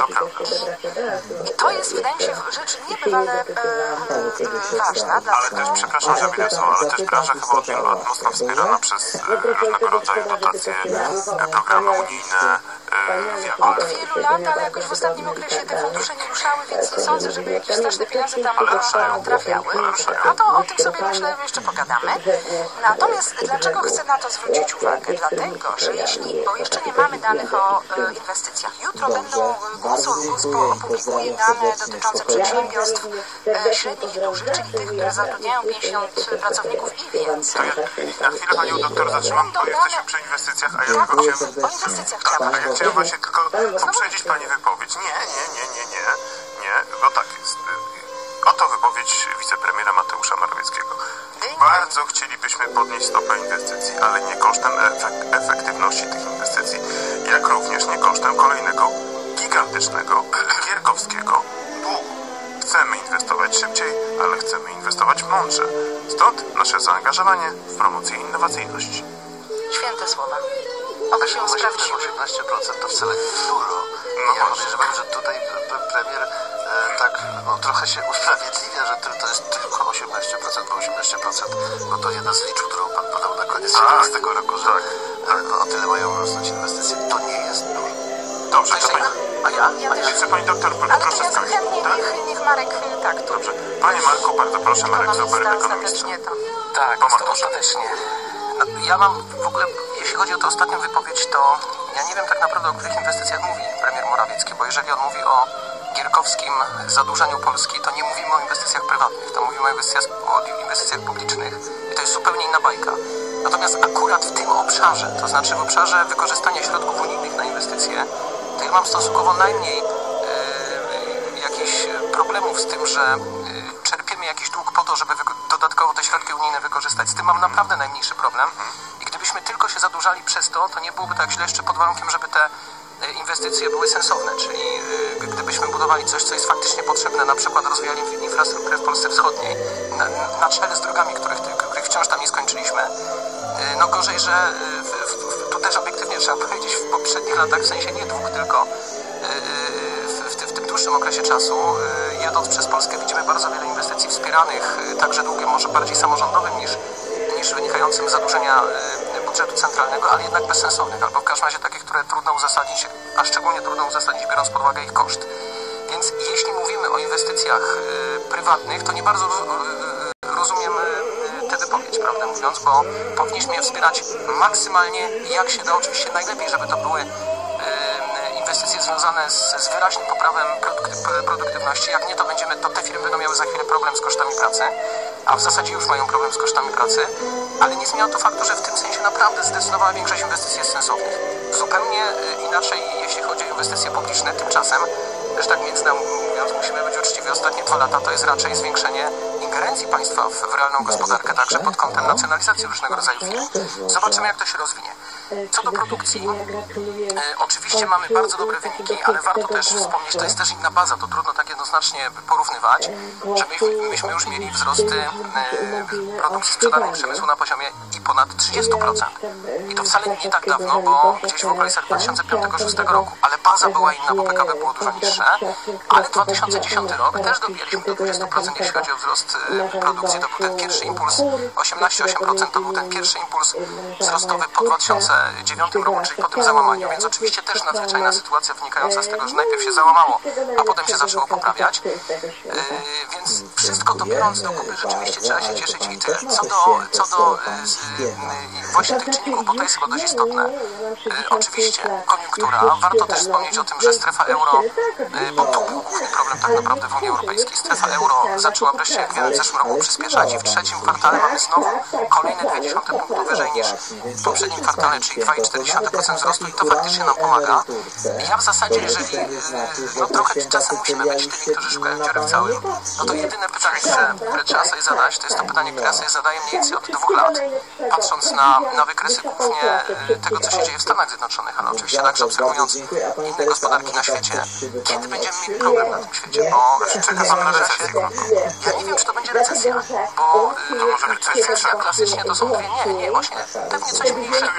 I to jest, wydaje mi się, rzecz niebywale ważna. Ale też, przepraszam, że mnie słowo, ale też branża chyba od wielu lat mocno wspierana przez różnego rodzaju dotacje, programy unijne. Od wielu lat, ale jakoś w ostatnim okresie te fundusze nie ruszały, więc nie sądzę, żeby jakieś straszne pieniądze tam trafiały. A to o tym sobie myślę jeszcze pogadamy. Natomiast dlaczego chcę na to zwrócić uwagę? Dlatego, że bo jeszcze nie mamy danych o inwestycjach. Jutro GUS opublikuje dane dotyczące przedsiębiorstw średnich i dużych, czyli tych, które zatrudniają 50 pracowników i więcej. Na chwilę panią doktor zatrzymam, bo jesteśmy przy inwestycjach, a ja tylko chciałem... O inwestycjach chciałam. Ja chciałem właśnie tylko poprzedzić pani wypowiedź. Nie, bo tak jest. Oto wypowiedź wicepremiera Mateusza Morawieckiego. Bardzo chcielibyśmy podnieść stopę inwestycji, ale nie kosztem efektywności tych inwestycji, jak również nie kosztem kolejnego gigantycznego, gierkowskiego długu. Chcemy inwestować szybciej, ale chcemy inwestować mądrze. Stąd nasze zaangażowanie w promocję innowacyjności. Święte słowa. Oby się sprawdziły. 18% to wcale nie dużo. Ja podejrzewam, że tutaj premier trochę się usprawiedliwia, że to jest tylko 18%, bo 18% no to jedna z liczb, którą pan podał na koniec 2017 roku, że o tyle mają rosnąć inwestycje. To nie jest dużo. Dobrze, to pani... Ja pani doktor, proszę skończyć. Niech Marek tak tu. Dobrze. Panie Marku, bardzo proszę, Marek Zober, ekonomista. Tak, ostatecznie. No, ja mam w ogóle, jeśli chodzi o tę ostatnią wypowiedź, to ja nie wiem tak naprawdę, o których inwestycjach mówi premier Morawiecki, bo jeżeli on mówi o gierkowskim zadłużeniu Polski, to nie mówimy o inwestycjach prywatnych, to mówimy o inwestycjach publicznych i to jest zupełnie inna bajka. Natomiast akurat w tym obszarze, to znaczy w obszarze wykorzystania środków unijnych na inwestycje, to ja mam stosunkowo najmniej jakichś problemów z tym, że czerpiemy jakiś dług po to, żeby dodatkowo te środki unijne wykorzystać korzystać. Z tym mam naprawdę najmniejszy problem i gdybyśmy tylko się zadłużali przez to, to nie byłoby tak źle, jeszcze pod warunkiem, żeby te inwestycje były sensowne, czyli gdybyśmy budowali coś, co jest faktycznie potrzebne, na przykład rozwijali infrastrukturę w Polsce Wschodniej na czele z drogami, których wciąż tam nie skończyliśmy. No gorzej, że tu też obiektywnie trzeba powiedzieć, w poprzednich latach, w sensie nie 2, tylko w tym dłuższym okresie czasu, jadąc przez Polskę, widzimy bardzo wiele inwestycji wspieranych, także długiem, może bardziej samorządowym niż wynikającym z zadłużenia budżetu centralnego, ale jednak bezsensownych, albo w każdym razie takich, które trudno uzasadnić, a szczególnie trudno uzasadnić, biorąc pod uwagę ich koszt. Więc jeśli mówimy o inwestycjach prywatnych, to nie bardzo rozumiem tę wypowiedź, prawdę mówiąc, bo powinniśmy je wspierać maksymalnie, jak się da, oczywiście najlepiej, żeby to były inwestycje związane z wyraźnym poprawem produktywności. Jak nie, to te firmy będą miały za chwilę problem z kosztami pracy, a w zasadzie już mają problem z kosztami pracy, ale nie zmienia to faktu, że w tym sensie naprawdę zdecydowana większość inwestycji jest sensownych. Zupełnie inaczej, jeśli chodzi o inwestycje publiczne, tymczasem, też tak między nami mówiąc, musimy być uczciwi, ostatnie 2 lata to jest raczej zwiększenie ingerencji państwa w realną gospodarkę, także pod kątem nacjonalizacji różnego rodzaju firm. Zobaczymy, jak to się rozwinie. Co do produkcji, oczywiście mamy bardzo dobre wyniki, ale warto też wspomnieć, to jest też inna baza, to trudno tak jednoznacznie porównywać, że myśmy już mieli wzrosty produkcji sprzedanej przemysłu na poziomie i ponad 30%. I to wcale nie tak dawno, bo gdzieś w okolicach 2005-2006 roku, ale baza była inna, bo PKB było dużo niższe, ale 2010 rok też dobiliśmy do 20%, jeśli chodzi o wzrost produkcji, to był ten pierwszy impuls, 18,8% to był ten pierwszy impuls wzrostowy po 2009 roku, czyli po tym załamaniu, więc oczywiście też nadzwyczajna sytuacja wynikająca z tego, że najpierw się załamało, a potem się zaczęło poprawiać, więc wszystko to biorąc do kupy, rzeczywiście trzeba się cieszyć i tyle. Co do właśnie tych czynników, bo to jest chyba dość istotne, oczywiście koniunktura, warto też wspomnieć o tym, że strefa euro, bo tu był główny problem tak naprawdę w Unii Europejskiej, strefa euro zaczęła wreszcie, jak wiemy, w zeszłym roku przyspieszać i w trzecim kwartale mamy znowu kolejne 0,2 punktu wyżej niż w poprzednim kwartale, czyli 2,4% wzrostu i to faktycznie nam pomaga. Ja w zasadzie, jeżeli trochę czasem musimy być tymi, którzy szukają dziury w całym, no to jedyne pytanie, które trzeba sobie zadać, to jest to pytanie, które ja sobie zadaję mniej więcej od 2 lat, patrząc na wykresy głównie tego, co się dzieje w Stanach Zjednoczonych, ale oczywiście także obserwując inne gospodarki na świecie, kiedy będziemy mieli problem na tym świecie, bo czekamy na recesję. Ja nie wiem, czy to będzie recesja, bo recesja klasycznie to są dwie, nie, właśnie pewnie coś mniejszego,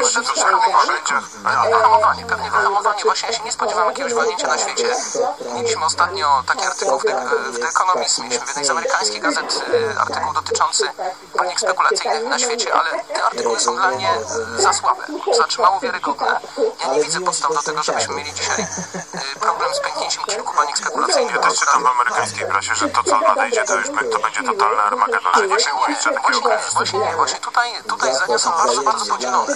pewnie wyhamowanie, właśnie ja się nie spodziewam jakiegoś walnięcia na świecie. Mieliśmy ostatnio taki artykuł w The Economist, mieliśmy w jednej z amerykańskich gazet artykuł dotyczący panik spekulacyjnych na świecie, ale te artykuły są dla mnie za słabe, za mało wiarygodne. Ja nie widzę podstaw do tego, żebyśmy mieli dzisiaj problem z pęknięciem kilku panik spekulacyjnych. Ja też czytam w amerykańskiej prasie, że to, co nadejdzie, to będzie totalny Armagedon, że nie było nic żadnego okresu. Właśnie tutaj zdania są bardzo podzielone.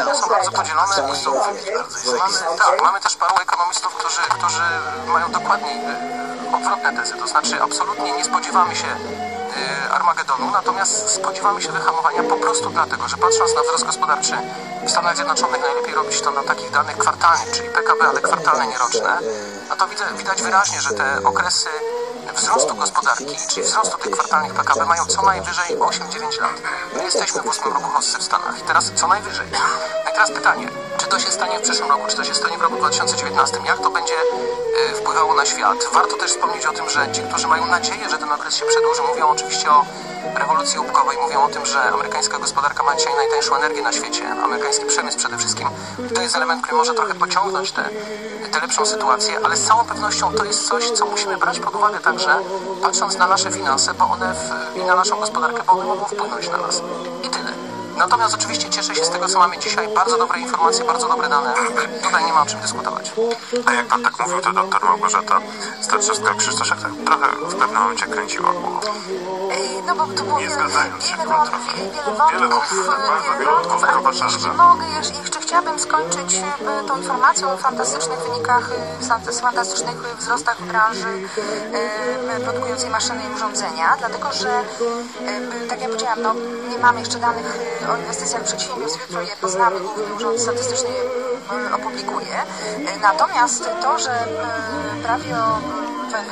Mamy też paru ekonomistów, którzy mają dokładnie odwrotne tezy, to znaczy absolutnie nie spodziewamy się Armagedonu, natomiast spodziewamy się wyhamowania po prostu dlatego, że patrząc na wzrost gospodarczy w Stanach Zjednoczonych najlepiej robić to na takich danych kwartalnych, czyli PKB, ale kwartalne, nie roczne, no to widać wyraźnie, że te okresy wzrostu gospodarki, czyli wzrostu tych kwartalnych PKB mają co najwyżej 8-9 lat. My jesteśmy w 8 roku hossy w Stanach i teraz co najwyżej. No i teraz pytanie, czy to się stanie w przyszłym roku, czy to się stanie w roku 2019? Jak to będzie wpływało na świat? Warto też wspomnieć o tym, że ci, którzy mają nadzieję, że ten okres się przedłuży, mówią oczywiście o rewolucji łupkowej, mówią o tym, że amerykańska gospodarka ma dzisiaj najtańszą energię na świecie, amerykański przemysł przede wszystkim. To jest element, który może trochę pociągnąć tę lepszą sytuację, ale z całą pewnością to jest coś, co musimy brać pod uwagę także, patrząc na nasze finanse, bo one i na naszą gospodarkę, bo one mogą wpłynąć na nas. I tyle. Natomiast oczywiście cieszę się z tego, co mamy dzisiaj. Bardzo dobre informacje, bardzo dobre dane. Tutaj nie ma o czym dyskutować. A jak pan tak mówił, to doktor Małgorzata Starczewska-Krzysztoszek tak trochę w pewnym momencie kręciła głową. No bo to było nie zgadzając się wiele wątków. Jeśli mogę, jeszcze chciałabym skończyć tą informacją o fantastycznych wynikach, fantastycznych wzrostach w branży produkującej maszyny i urządzenia, dlatego że, tak jak powiedziałam, no, nie mamy jeszcze danych o inwestycjach w przedsiębiorstw. Jutro je poznamy, Główny Urząd Statystyczny je opublikuje. Natomiast to, że prawie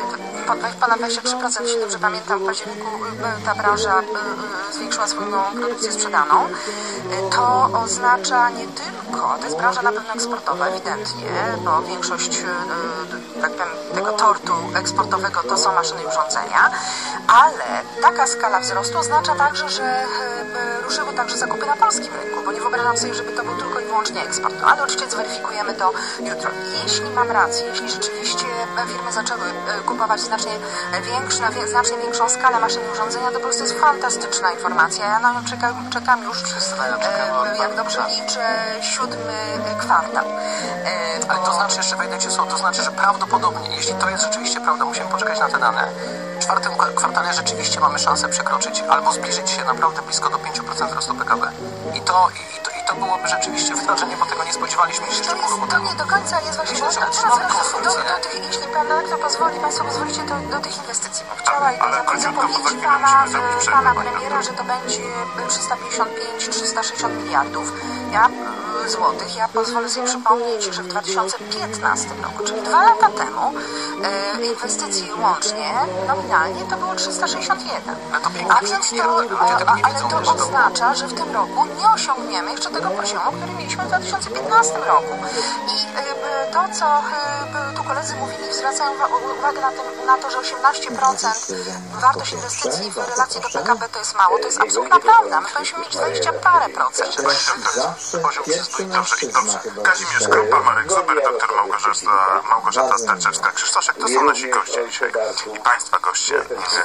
ponad 23%, jeśli dobrze pamiętam, w październiku ta branża zwiększyła swoją produkcję sprzedaną. To oznacza nie tylko, to jest branża na pewno eksportowa, ewidentnie, bo większość tak powiem, tego tortu eksportowego to są maszyny i urządzenia, ale taka skala wzrostu oznacza także, że ruszyły także zakupy na polskim rynku, bo nie wyobrażam sobie, żeby to był tylko i wyłącznie eksport. No, ale oczywiście zweryfikujemy to jutro. Jeśli mam rację, jeśli rzeczywiście firmy zaczęły kupować znacznie większą skalę maszyn i urządzenia, to po prostu jest fantastyczna informacja. Ja na nią czekam już, jak dobrze liczę, 7 kwartał. Ale to znaczy, jeszcze wejdę Ci słowo, to znaczy, że prawdopodobnie, jeśli to jest rzeczywiście prawda, musimy poczekać na te dane, w czwartym kwartale rzeczywiście mamy szansę przekroczyć albo zbliżyć się naprawdę blisko do 5% wzrostu PKB. I to byłoby rzeczywiście wrażenie, bo tego nie spodziewaliśmy się jeszcze pół roku temu. To nie do końca jest właśnie do tych, jeśli Pan Rektor Państwo pozwolicie, do tych inwestycji. Bo chciała zapowiedzi Pana Premiera, że to będzie 355-360 miliardów złotych. Ja pozwolę sobie przypomnieć, że w 2015 roku, czyli 2 lata temu, inwestycji łącznie, nominalnie, to było 361. Ale to oznacza, że w tym roku nie osiągniemy jeszcze tego poziomu, który mieliśmy w 2015 roku. I to, co tu koledzy mówili, zwracają uwagę na to, że 18% wartość inwestycji w relacji do PKB to jest mało, to jest absolutna prawda. My powinniśmy mieć 20 parę procent. Dobrze. Kazimierz Krupa, Marek Zuber, dr Małgorzata Sterczewska-Krzysztoszek to są nasi goście dzisiaj. I Państwa goście.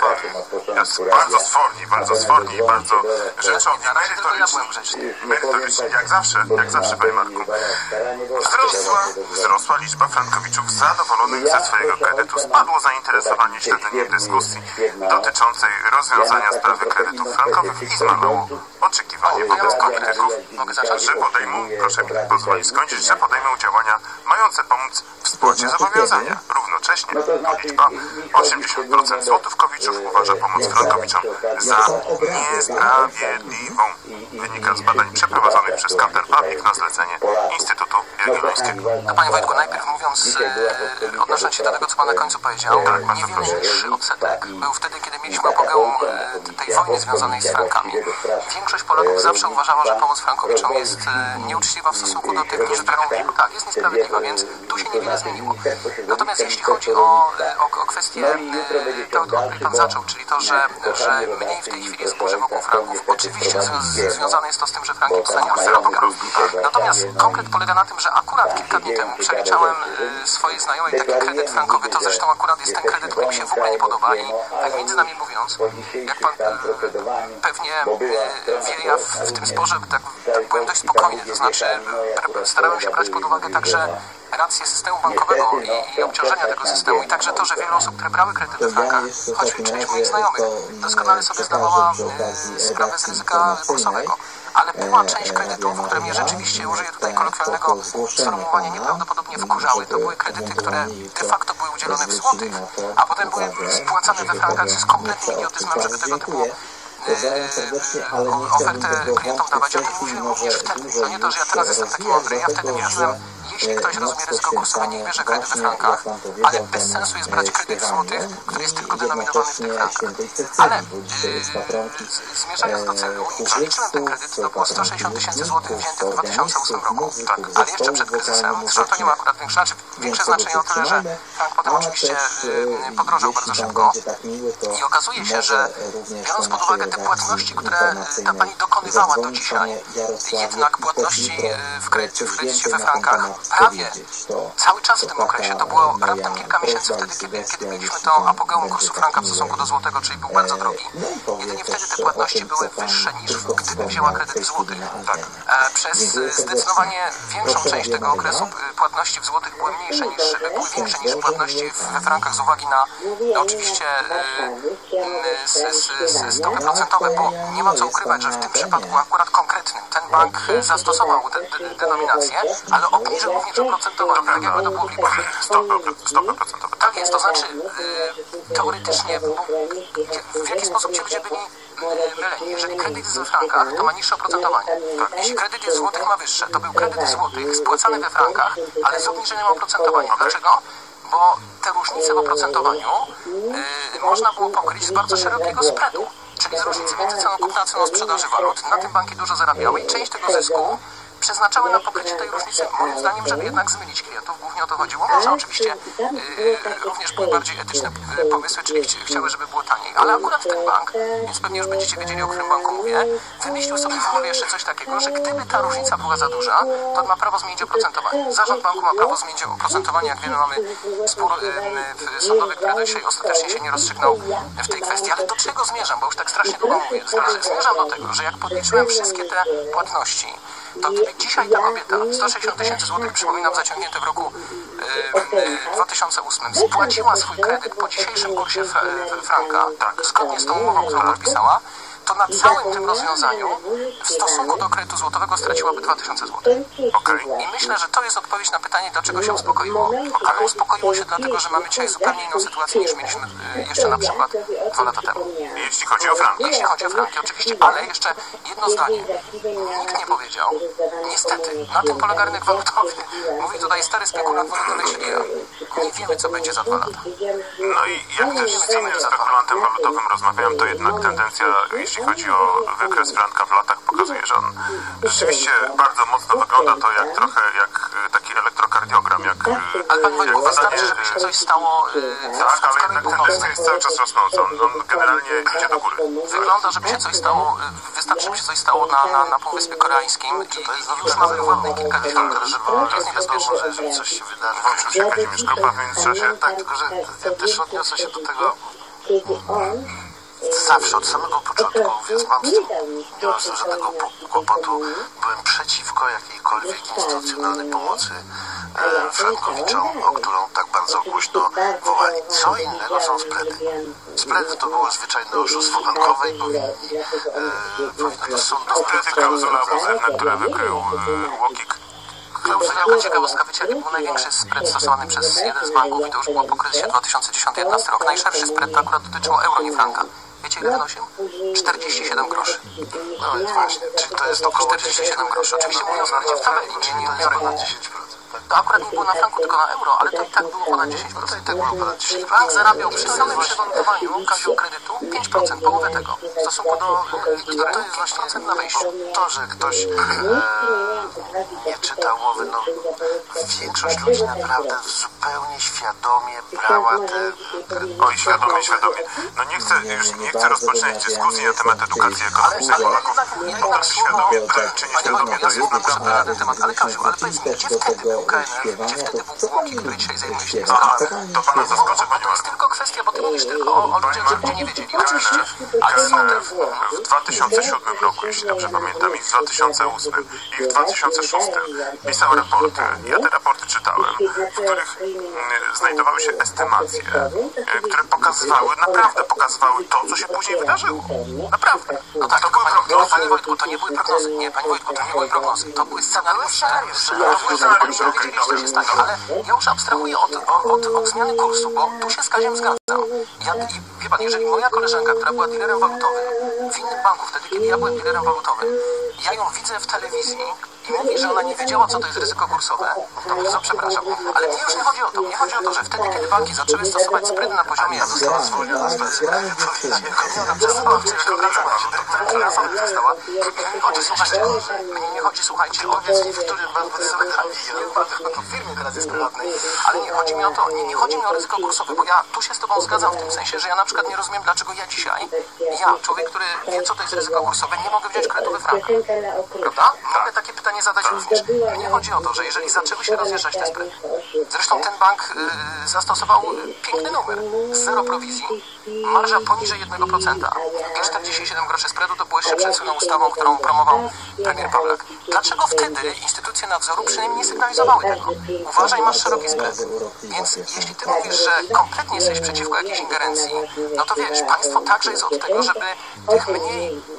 Bardzo sforni i bardzo rzeczowi, merytoryczni. Jak zawsze, panie Marku. Wzrosła liczba frankowiczów zadowolonych ze swojego kredytu. Spadło zainteresowanie śledzeniem dyskusji dotyczącej rozwiązania sprawy kredytów frankowych i zmalało oczekiwanie wobec polityków, że podejmą, proszę mi pozwolić skończyć, że podejmą działania mające pomóc w spłacie zobowiązania. Równocześnie liczba 80% złotówkowiczów uważa pomoc frankowiczom za niesprawiedliwą. Wynika z badań przeprowadzonych przez Kantar Public na zlecenie Instytutu Jagiellońskiego. No, panie Wojtku, najpierw mówiąc, odnosząc się do tego, co Pan na końcu powiedział, niewiele niższy odsetek był wtedy, kiedy mieliśmy apogeum tej wojny związanej z frankami. Większość Polaków zawsze uważała, że pomoc frankowiczom jest nieuczciwa w stosunku do tych, którzy taką tak, jest niesprawiedliwa, więc tu się niewiele zmieniło. Natomiast jeśli chodzi o kwestię, to od której Pan zaczął, czyli to, że mniej w tej chwili jest burzy wokół franków, oczywiście związane jest to z tym, że franki dostaniemy zero. Natomiast konkret polega na tym, że akurat kilka dni temu przeliczałem swojej znajomej taki kredyt frankowy, to zresztą akurat jest ten kredyt, który mi się w ogóle nie podoba i tak między nami mówiąc, jak Pan pewnie wie, ja w tym sporze tak byłem dość spokojny, to znaczy starałem się brać pod uwagę także rację systemu bankowego i obciążenia tego systemu i także to, że wiele osób, które brały kredyty w frankach, choćby część moich znajomych, doskonale sobie zdawała sprawę z ryzyka kursowego. Ale była część kredytów, które mnie rzeczywiście, użyję tutaj kolokwialnego sformułowania, nieprawdopodobnie wkurzały. To były kredyty, które de facto były udzielone w złotych, a potem były spłacane we frankach, co jest kompletnym idiotyzmem, żeby tego typu ofertę klientom dawać. O tym mówiłem również wtedy. To nie to, że ja teraz jestem taki mądry. Ja wtedy mówiłem, jeśli ktoś rozumie ryzyko kursowe, niech bierze kredyt we frankach, ale bez sensu jest brać kredyt w złotych, który jest tylko denominowany w tych frankach. Ale zmierzając do celu, przeliczyłem ten kredyt, to było 160 000 złotych wziętych w 2008 roku, tak, ale jeszcze przed kryzysem. Zresztą to nie ma akurat większe znaczenie o tyle, że frank potem oczywiście podrożał bardzo szybko i okazuje się, że biorąc pod uwagę te płatności, które ta pani dokonywała do dzisiaj, jednak płatności w kredycie we frankach prawie cały czas w tym okresie, to było raptem kilka miesięcy wtedy, kiedy mieliśmy to apogeum kursu franka w stosunku do złotego, czyli był bardzo drogi. Jedynie wtedy te płatności były wyższe niż gdybym wzięła kredyt w złotych. Tak. Przez zdecydowanie większą część tego okresu płatności w złotych były większe niż płatności we frankach z uwagi na oczywiście stopy procentowe, bo nie ma co ukrywać, że w tym przypadku akurat konkretnym ten bank zastosował denominację, ale obniżył również oprocentowanie, tak jakby to było w LIBORze. Stopy procentowe. Tak jest, to znaczy teoretycznie, w jaki sposób ci ludzie byli myleni. Jeżeli kredyt jest we frankach, to ma niższe oprocentowanie. Tak. Jeśli kredyt jest w złotych, ma wyższe. To był kredyt w złotych spłacany we frankach, ale z obniżeniem oprocentowania. Dlaczego? bo te różnice w oprocentowaniu można było pokryć z bardzo szerokiego spreadu, czyli z różnicy między ceną kupna a ceną sprzedaży walut. Na tym banki dużo zarabiały i część tego zysku przeznaczały na pokrycie tej różnicy, moim zdaniem, żeby jednak zmylić klientów. Głównie o to chodziło. Może oczywiście również były bardziej etyczne pomysły, czyli chciały, żeby było taniej. Ale akurat ten bank, więc pewnie już będziecie wiedzieli, o którym banku mówię, wymyślił sobie w umowie jeszcze coś takiego, że gdyby ta różnica była za duża, to ma prawo zmienić oprocentowanie. Zarząd banku ma prawo zmienić oprocentowanie. Jak wiemy, mamy spór sądowy, który do dzisiaj ostatecznie się nie rozstrzygnął w tej kwestii. Ale do czego zmierzam? Bo już tak strasznie długo mówię. Zmierzam do tego, że jak podliczyłem wszystkie te płatności, to gdyby dzisiaj ta kobieta 160 000 złotych, przypominam, zaciągnięte w roku 2008, spłaciła swój kredyt po dzisiejszym kursie franka, zgodnie z tą umową, którą podpisała, to na całym tym rozwiązaniu w stosunku do kredytu złotowego straciłaby 2000 zł. I myślę, że to jest odpowiedź na pytanie, dlaczego się uspokoiło. Ale uspokoiło się dlatego, że mamy dzisiaj zupełnie inną sytuację, niż mieliśmy jeszcze na przykład 2 lata temu. Jeśli chodzi o franki. Jeśli chodzi o franki, oczywiście, ale jeszcze jedno zdanie. Nikt nie powiedział, niestety, na tym polega rynek walutowy. Mówi tutaj stary spekulant walutowy, czyli ja. Nie wiemy, co będzie za 2 lata. No i jak też z innym spekulantem walutowym rozmawiałem, to jednak tendencja, jeśli chodzi o wykres franka w latach, pokazuje, że on rzeczywiście bardzo mocno wygląda to jak trochę jak taki elektrokardiogram, jak... Ale pan Wojtku, wystarczy, żeby się coś stało tak, ale jednak tendencja jest cały czas rosnąca. On generalnie idzie do góry. Wygląda, żeby się coś stało, wystarczy, żeby się coś stało na Półwyspie Koreańskim i już mamy ładne kilka chwil, to jest niebezpieczne, że jeżeli coś się wydarzy. Włączył się Kazimierz Kropa w międzyczasie. Tak, tylko że ja też odniosę się do tego zawsze, od samego początku, więc mam z tym, nie mam z tym żadnego kłopotu. Byłem przeciwko jakiejkolwiek instytucjonalnej pomocy frankowiczom, o którą tak bardzo głośno wołali. Co innego są spready. Spready to było zwyczajne oszustwo bankowe i powinny do sądu. Spready, klauzula abuzywna, które wykrył UOKiK. Klauzula jako ciekawostka wycieka był największy spread stosowany przez jeden z banków i to już było po kryzysie 2010-2011 rok. Najszerszy spread to akurat dotyczyło euro, nie franka. Wiecie, ile wynosił? 47 groszy. No jest właśnie, czyli to jest około 47 groszy. Oczywiście mówiąc bardziej w tabeli, czyli nie ponad 10%. To akurat nie było na franku, tylko na euro, ale to i tak było ponad 10%. To i tak było ponad 10%. Bank zarabiał przy samym przewaluutowaniu Kaziu kredytu 5%, połowę tego. W stosunku do... to jest właśnie procent na wejściu. To, że ktoś nie czyta umowy, no większość ludzi naprawdę zupełnie świadomie brała te... Oj, świadomie. No nie chcę rozpoczynać dyskusji na temat edukacji ekonomicznej Polaków. To świadomie czy nieświadomie to jest na ten temat, ale Kasiu, ale powiedz mi, gdzie wtedy był KNF, gdzie wtedy był UOKiK, który dzisiaj zajmuje się tym sprawami? To pana zaskoczę, panie To jest tylko kwestia, bo ty mówisz tylko o ludziach, żeby nie wiedzieli. Oczywiście, ale KNF w 2007 roku, jeśli dobrze pamiętam, i w 2008 i w 2006 pisał raporty. Ja te raporty czytałem, w których znajdowały się estymacje, które naprawdę pokazywały to, co się później wydarzyło. Naprawdę. No tak, tylko panie Wojtku, to nie były prognozy. Nie, panie Wojtku, to nie były prognozy. To były scenariusze. Ale ja już abstrahuję od zmiany kursu, bo tu się z Kaziem zgadzam. Wie pan, jeżeli moja koleżanka, która była dealerem walutowym w innym banku, wtedy kiedy ja byłem dealerem walutowym, ja ją widzę w telewizji i mówi, że ona nie wiedziała, co to jest ryzyko kursowe, to bardzo przepraszam. Ale mnie już nie chodzi o to. Mnie chodzi o to, że wtedy, kiedy banki zaczęły stosować spready na poziomie... Ja została zwolniona z pracy. Przestała wciąż pracować. Została. Mnie nie chodzi, słuchajcie, o w którym banku w firmie teraz jest prywatnej, ale nie chodzi mi o to. Nie chodzi mi o ryzyko kursowe, bo ja tu się z tobą zgadzam w tym sensie, że ja na przykład nie rozumiem, dlaczego ja dzisiaj, człowiek, który wie, co to jest ryzyko kursowe, nie mogę wziąć kredytu we frankach. Prawda? Mogę takie pytanie zadać również. Mnie chodzi o to, że jeżeli zaczęły się rozjeżdżać te spready, zresztą ten bank zastosował piękny numer, 0 prowizji, marża poniżej 1%. I 47 groszy spreadu to było jeszcze przed słynną ustawą, którą promował premier Pawlak. Dlaczego wtedy instytucje nadzoru przynajmniej nie sygnalizowały tego? Uważaj, masz szeroki spread. Więc jeśli ty mówisz, że kompletnie jesteś przeciwko jakiejś ingerencji, no to wiesz, państwo także jest od tego, żeby tych mniej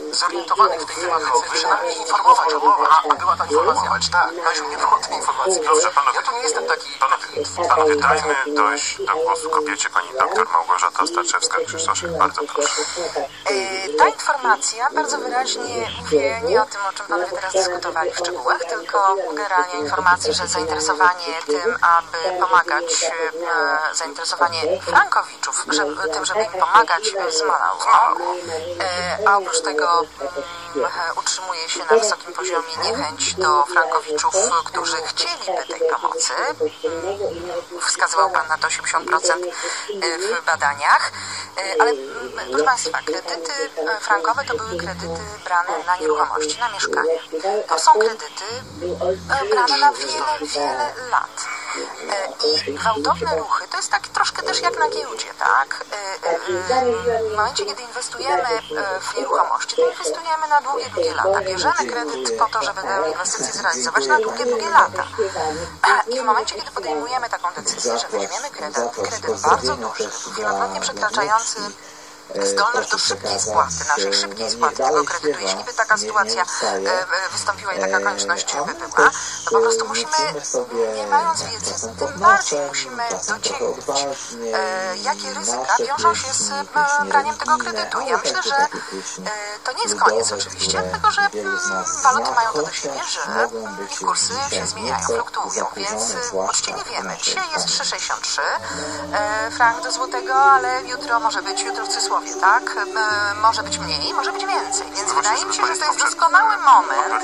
zorientowanych w tej tematyce, przynajmniej informować o nowym, a była ta informacja. Tak, Kaziu, nie było tej informacji. Dobrze, panowie. Ja tu nie jestem taki... Panowie, dajmy dojść do głosu kobiecie, pani doktor Małgorzata Staczewska-Krzysztoszek. Bardzo proszę. Ta informacja bardzo wyraźnie mówi nie o tym, o czym panowie teraz dyskutowali w szczegółach, tylko generalnie informacji, że zainteresowanie tym, aby pomagać, zainteresowanie frankowiczów tym, żeby im pomagać, zmalało. A oprócz tego utrzymuje się na wysokim poziomie niechęć do frankowiczów, którzy chcieliby tej pomocy. Wskazywał pan na to 80% w badaniach. Ale proszę państwa, kredyty frankowe to były kredyty brane na nieruchomości, na mieszkanie. To są kredyty brane na wiele lat. I gwałtowne ruchy to jest tak troszkę też jak na giełdzie, tak? W momencie, kiedy inwestujemy w nieruchomości, to inwestujemy na długie lata. Bierzemy kredyt po to, żeby tę inwestycję zrealizować na długie lata. I w momencie, kiedy podejmujemy taką decyzję, że weźmiemy kredyt bardzo duży, wielokrotnie przekraczający zdolność do szybkiej spłaty, naszej szybkiej spłaty tego kredytu, jeśli by taka sytuacja wystąpiła i taka konieczność by była, to po prostu musimy, nie mając wiedzy, tym bardziej musimy dociekać, jakie ryzyka wiążą się z braniem tego kredytu. Ja myślę, że to nie jest koniec oczywiście, dlatego że waluty mają to do siebie, że ich kursy się zmieniają, fluktuują, więc uczciwie nie wiemy. Dzisiaj jest 3,63 frank do złotego, ale jutro może być, jutro w cudzysłowie, tak? Może być mniej, może być więcej, więc wydaje mi się, że to jest doskonały moment,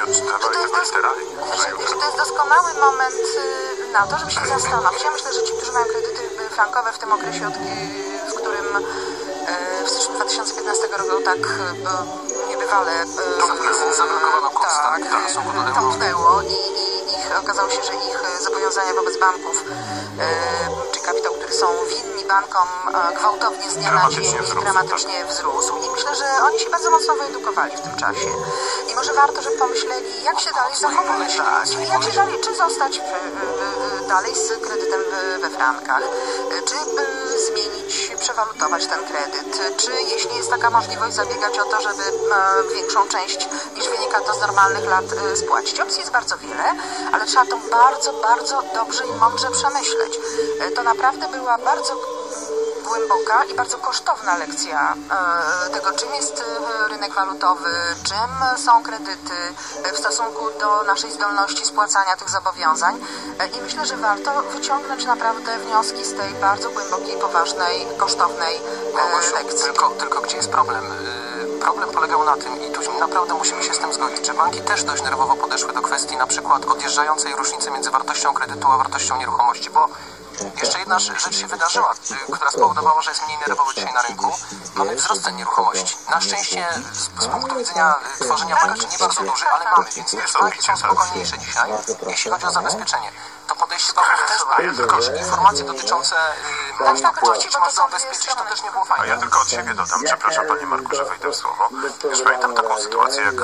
że to jest doskonały moment na to, żeby się zastanowić. Ja myślę, że ci, którzy mają kredyty frankowe w tym okresie, w którym w styczniu 2015 roku tak niebywale zablokowano kurs, tamknęło i okazało się, że ich zobowiązania wobec banków, czy kapitał, który są winni bankom, gwałtownie z dnia na dzień dramatycznie wzrósł. I myślę, że oni się bardzo mocno wyedukowali w tym czasie. I może warto, żeby pomyśleli, jak się dalej zachować, jak się dalej, czy zostać dalej z kredytem we frankach, czy zmienić, przewalutować ten kredyt, czy jeśli jest taka możliwość, zabiegać o to, żeby większą część niż wynika to z normalnych lat spłacić. Opcji jest bardzo wiele, ale trzeba to bardzo dobrze i mądrze przemyśleć. To naprawdę była bardzo głęboka i bardzo kosztowna lekcja tego, czym jest rynek walutowy, czym są kredyty w stosunku do naszej zdolności spłacania tych zobowiązań. I myślę, że warto wyciągnąć naprawdę wnioski z tej bardzo głębokiej, poważnej, kosztownej lekcji. Tylko gdzie jest problem? Problem polegał na tym, i tu naprawdę musimy się z tym zgodzić, że banki też dość nerwowo podeszły do kwestii na przykład odjeżdżającej różnicy między wartością kredytu a wartością nieruchomości, bo jeszcze jedna rzecz się wydarzyła, która spowodowała, że jest mniej nerwowo dzisiaj na rynku. Mamy wzrost cen nieruchomości. Na szczęście z punktu widzenia tworzenia bagaży nie bardzo duży, ale mamy, więc banki są spokojniejsze dzisiaj, jeśli chodzi o zabezpieczenie. To podejście banków też tylko że informacje dotyczące płatności można ubezpieczyć, to też nie było fajne. A ja tylko od siebie dodam, przepraszam panie Marku, że wejdę w słowo, że pamiętam taką sytuację, jak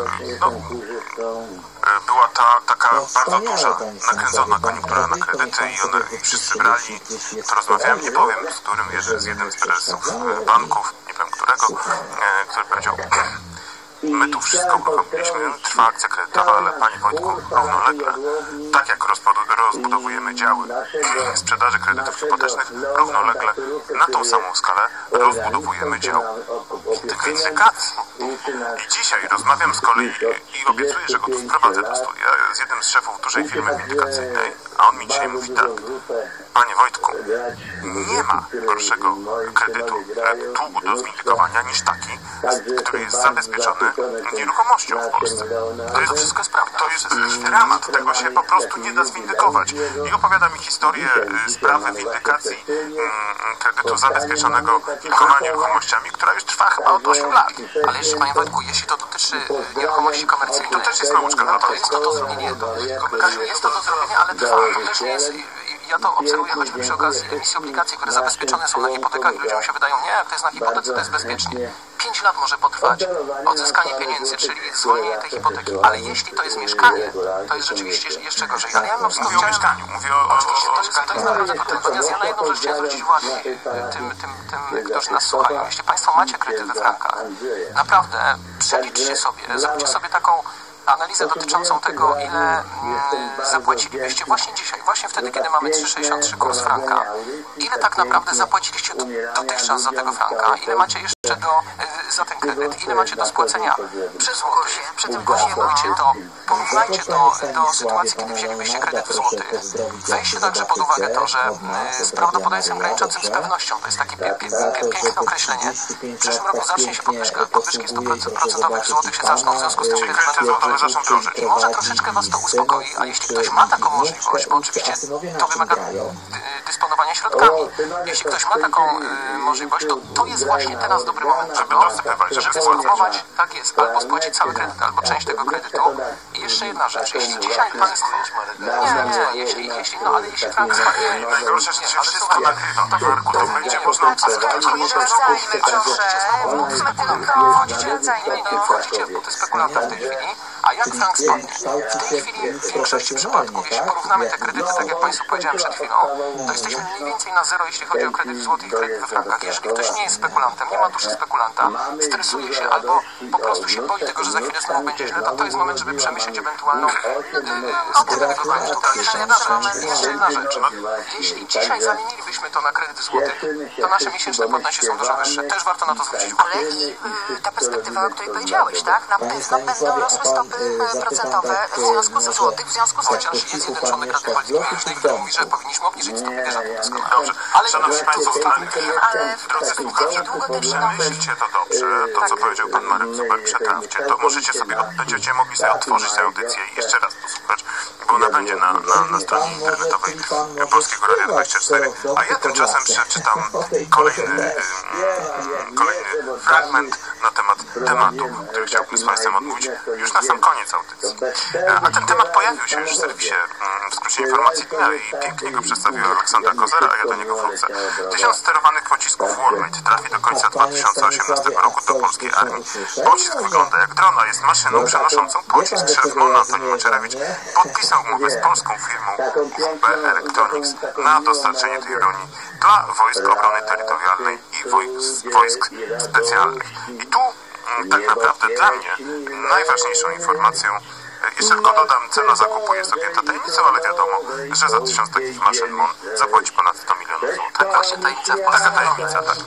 była ta taka bardzo duża, nakręcona koniunktura na kredyty i one wszyscy brali, to rozmawiałem, nie powiem z którym, z jednym z prezesów banków, nie wiem którego, który powiedział: my tu wszystko uruchomiliśmy, trwa akcja kredytowa, ale panie Wojtku, równolegle, tak jak rozbudowujemy działy sprzedaży kredytów hipotecznych, równolegle na tą samą skalę rozbudowujemy dział windykacji. I dzisiaj rozmawiam z kolei i obiecuję, że go tu wprowadzę do studia z jednym z szefów dużej firmy windykacyjnej, a on mi dzisiaj mówi tak: panie Wojtku, nie ma gorszego kredytu, długu do zwindykowania niż taki, który jest zabezpieczony nieruchomością w Polsce. To jest wszystko prawda. To jest dramat. Tego się po prostu nie da zwindykować. I opowiada mi historię sprawy windykacji kredytu zabezpieczonego kilkoma nieruchomościami, która już trwa chyba od 8 lat. Ale jeszcze panie Wojtku, jeśli to dotyczy nieruchomości komercyjnych, to też jest nauczka na to. Jest to do zrobienia, jest to do zrobienia, ale trwa. To też nie jest... Ja to obserwuję choćby przy okazji emisji obligacji, które zabezpieczone są na hipotekach i ludziom się wydają, nie, jak to jest na hipotece, to jest bezpiecznie. 5 lat może potrwać odzyskanie pieniędzy, czyli zwolnienie tej hipoteki, ale jeśli to jest mieszkanie, to jest rzeczywiście jeszcze gorzej. Ale ja Mówię o mieszkaniu, mówię o... Oczywiście, to jest naprawdę to. Natomiast ja na jedną rzecz chciałem zwrócić uwagę tym, którzy nas słuchają. Jeśli Państwo macie kredyt we frankach, naprawdę przeliczcie sobie, zróbcie sobie taką analizę dotyczącą tego, ile zapłacilibyście właśnie dzisiaj, właśnie wtedy, kiedy mamy 3,63 kurs franka. Ile tak naprawdę zapłaciliście dotychczas za tego franka? Ile macie jeszcze za ten kredyt? Ile macie do spłacenia przy złotych? Przy tym kursie porównajcie do sytuacji, kiedy wzięlibyście kredyt w złotych. Weźcie także pod uwagę to, że z prawdopodobieństwem graniczącym z pewnością, to jest takie piękne określenie, w przyszłym roku zacznie się podwyżki stóp procentowych w złotych się zaczną, w związku z tym kredyt i może troszeczkę Was to uspokoi, a jeśli ktoś ma taką możliwość, bo oczywiście to wymaga dysponowania środkami, jeśli ktoś ma taką możliwość, to jest właśnie teraz dobry moment, żeby spłacować, tak jest, albo spłacić cały kredyt, albo część tego kredytu. I jeszcze jedna rzecz, jeśli dzisiaj Państwo... jeśli frank spadnie... Najgorsze, że się wszystko nagrywa, to Marku, to będzie można... Wchodzicie w buty spekulanta w tej chwili, a jak frank spadnie? W tej chwili w większości przypadków, jeśli porównamy te kredyty, tak jak Państwu powiedziałem przed chwilą, to jesteśmy mniej więcej na zero, jeśli chodzi o kredyt w złotych i kredyt we frankach. Jeżeli ktoś nie jest spekulantem, nie ma duszy spekulanta, stresuje się albo po prostu się boi tego, że za chwilę znowu będzie źle, to jest moment, żeby przemyśleć ewentualną zgodę. Jeszcze jedna rzecz. Jeśli dzisiaj zamienilibyśmy to na kredyt złotych, to nasze miesięczne płatności są dużo wyższe. Też warto na to zwrócić uwagę. Ale ta perspektywa, o której powiedziałeś, tak? Na pewno będą rosły stopy procentowe w związku ze złotych, w związku z tym... Chociaż jest jeden członek Rady Polityki Pieniężnej, który mówi, że powinniśmy obniżyć stopy bieżące. Dobrze, szanowni Państwo, drodzy słuchacze, długoterminowych... przemyślcie to dobrze, to co powiedział Pan Marek Zuber, przetrawcie to, będziecie mogli sobie otworzyć tę audycję i jeszcze raz posłuchać, bo ona będzie na stronie internetowej Polskiego Radia 24, a ja tymczasem przeczytam kolejny fragment na temat tematu, który chciałbym z Państwem odmówić już na sam koniec audycji. A ten temat pojawił się już w serwisie w skrócie informacji dnia i pięknie go przedstawiła Aleksandra Kozera, a ja do niego wrócę. 1000 sterowanych pocisków Warmate trafi do końca 2018 roku do polskiej armii. Pocisk wygląda jak dron, a jest maszyną przenoszącą pocisk. Szef MON Antoni Macierewicz podpisał umowę z polską firmą WB Electronics na dostarczenie tej broni dla Wojsk Obrony Terytorialnej i Wojsk Specjalnych. I tu tak naprawdę dla mnie najważniejszą informacją, jeszcze tylko dodam, cena zakupu jest objęta tajemnicą, ale wiadomo, że za 1000 takich maszyn MON zapłaci ponad 100 milionów złotych. Tak, właśnie tajemnica w Polsce. Taka tajemnica, tak.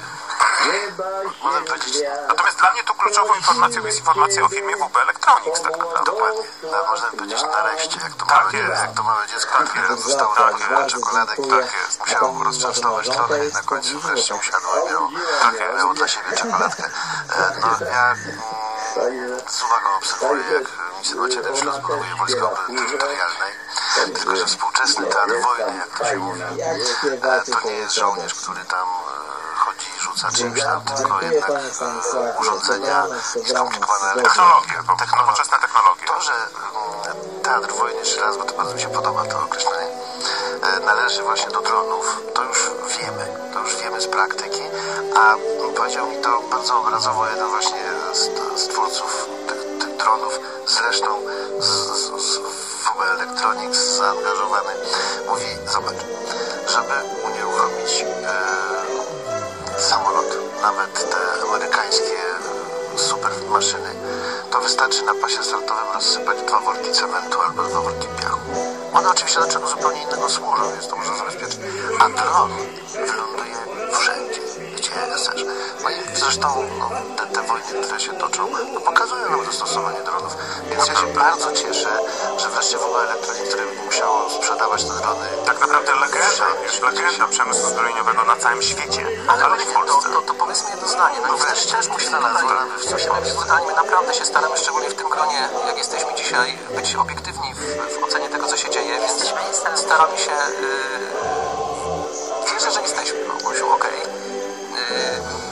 Natomiast dla mnie tu kluczową informacją jest informacja o firmie WB Electronics, tak naprawdę. Dokładnie. Można powiedzieć nareszcie, jak to małe dziecko, które zostało na czekoladek, musiało rozczęstować trochę i na końcu wreszcie usiadło i miało dla siebie czekoladkę. Ja z uwagą obserwuję, jak minister Macierewicz rozbudowuje Wojska Obrony Terytorialnej, tylko że współczesny teatr wojny, jak to się mówi, to nie jest żołnierz, który tam chodzi i rzuca czymś tam, tylko jednak urządzenia i skomplikowane technologie, nowoczesne technologie. To, że teatr wojny, jeszcze raz, bo to bardzo mi się podoba to określenie, należy właśnie do dronów, to już wiemy z praktyki, a powiedział mi to bardzo obrazowo jeden właśnie z twórców tych dronów, zresztą z WB Electronics zaangażowany, mówi, zobacz, żeby unieruchomić samolot, nawet te amerykańskie super maszyny, to wystarczy na pasie startowym rozsypać 2 worki cementu albo 2 worki piachu. One oczywiście do czego zupełnie innego służą, więc to można zabezpieczyć. A dron wyląduje wszędzie, gdzie chcesz. No i zresztą te wojny, które się toczą, pokazują nam zastosowanie dronów. Więc ja się bardzo cieszę, że wreszcie WB Electronics, które musiało sprzedawać te drony. Tak naprawdę legenda przemysłu zbrojeniowego na całym świecie, ale w Polsce. To powiedzmy jedno zdanie. No wreszcie też musi my naprawdę się staramy, szczególnie w tym gronie, jak jesteśmy dzisiaj, być obiektywni w ocenie tego, co się dzieje, więc staramy się... Wierzę, że jesteśmy, Gosiu, okej.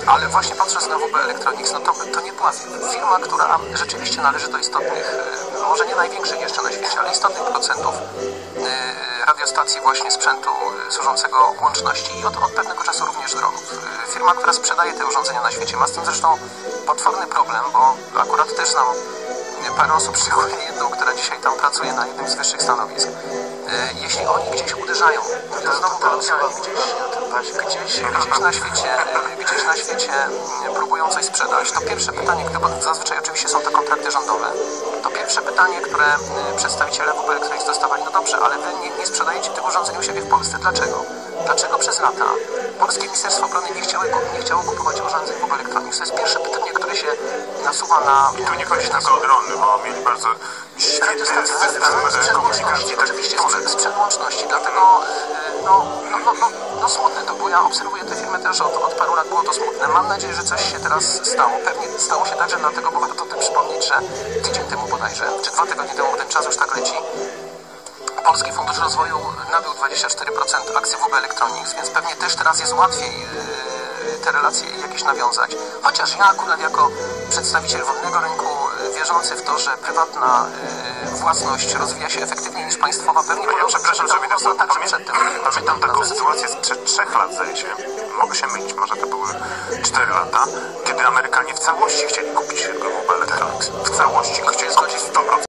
Ale właśnie patrząc na WB Electronics, no to nie była firma, która rzeczywiście należy do istotnych, może nie największych jeszcze na świecie, ale istotnych procentów radiostacji, właśnie sprzętu służącego łączności i od pewnego czasu również dronów. Firma, która sprzedaje te urządzenia na świecie, ma z tym zresztą potworny problem, bo akurat też znam parę osób, szczególnie jedną, która dzisiaj tam pracuje na jednym z wyższych stanowisk. Jeśli oni gdzieś uderzają, to znowu potencjalnie gdzieś na świecie próbują coś sprzedać, to pierwsze pytanie, bo zazwyczaj oczywiście są to kontrakty rządowe, to pierwsze pytanie, które przedstawiciele WB Electronics dostawali, no dobrze, ale wy nie sprzedajecie tych urządzeń u siebie w Polsce. Dlaczego? Dlaczego przez lata Polskie Ministerstwo Obrony nie chciało kupować urządzeń WB Electronics? To jest pierwsze pytanie, które się nasuwa na... I tu nie chodzi tylko o drony, bo mieli bardzo świetny system komunikacji. Oczywiście sprzęt łączności, dlatego no smutne to było. Ja obserwuję tę firmę też od paru lat, było to smutne. Mam nadzieję, że coś się teraz stało. Pewnie stało się także dlatego, bo warto o tym przypomnieć, że tydzień temu bodajże, czy 2 tygodnie temu, ten czas już tak leci, Polski Fundusz Rozwoju nabył 24% akcji WB Electronics, więc pewnie też teraz jest łatwiej te relacje jakieś nawiązać. Chociaż ja akurat jako przedstawiciel wolnego rynku, wierzący w to, że prywatna własność rozwija się efektywniej niż państwowa, pewnie ja przepraszam, że pamiętam taką sytuację sytuację sprzed 3 lat, zdaje się, mogę się mylić, może to były 4 lata, kiedy Amerykanie w całości chcieli kupić WB Electronics. W całości chcieli kupić 100%.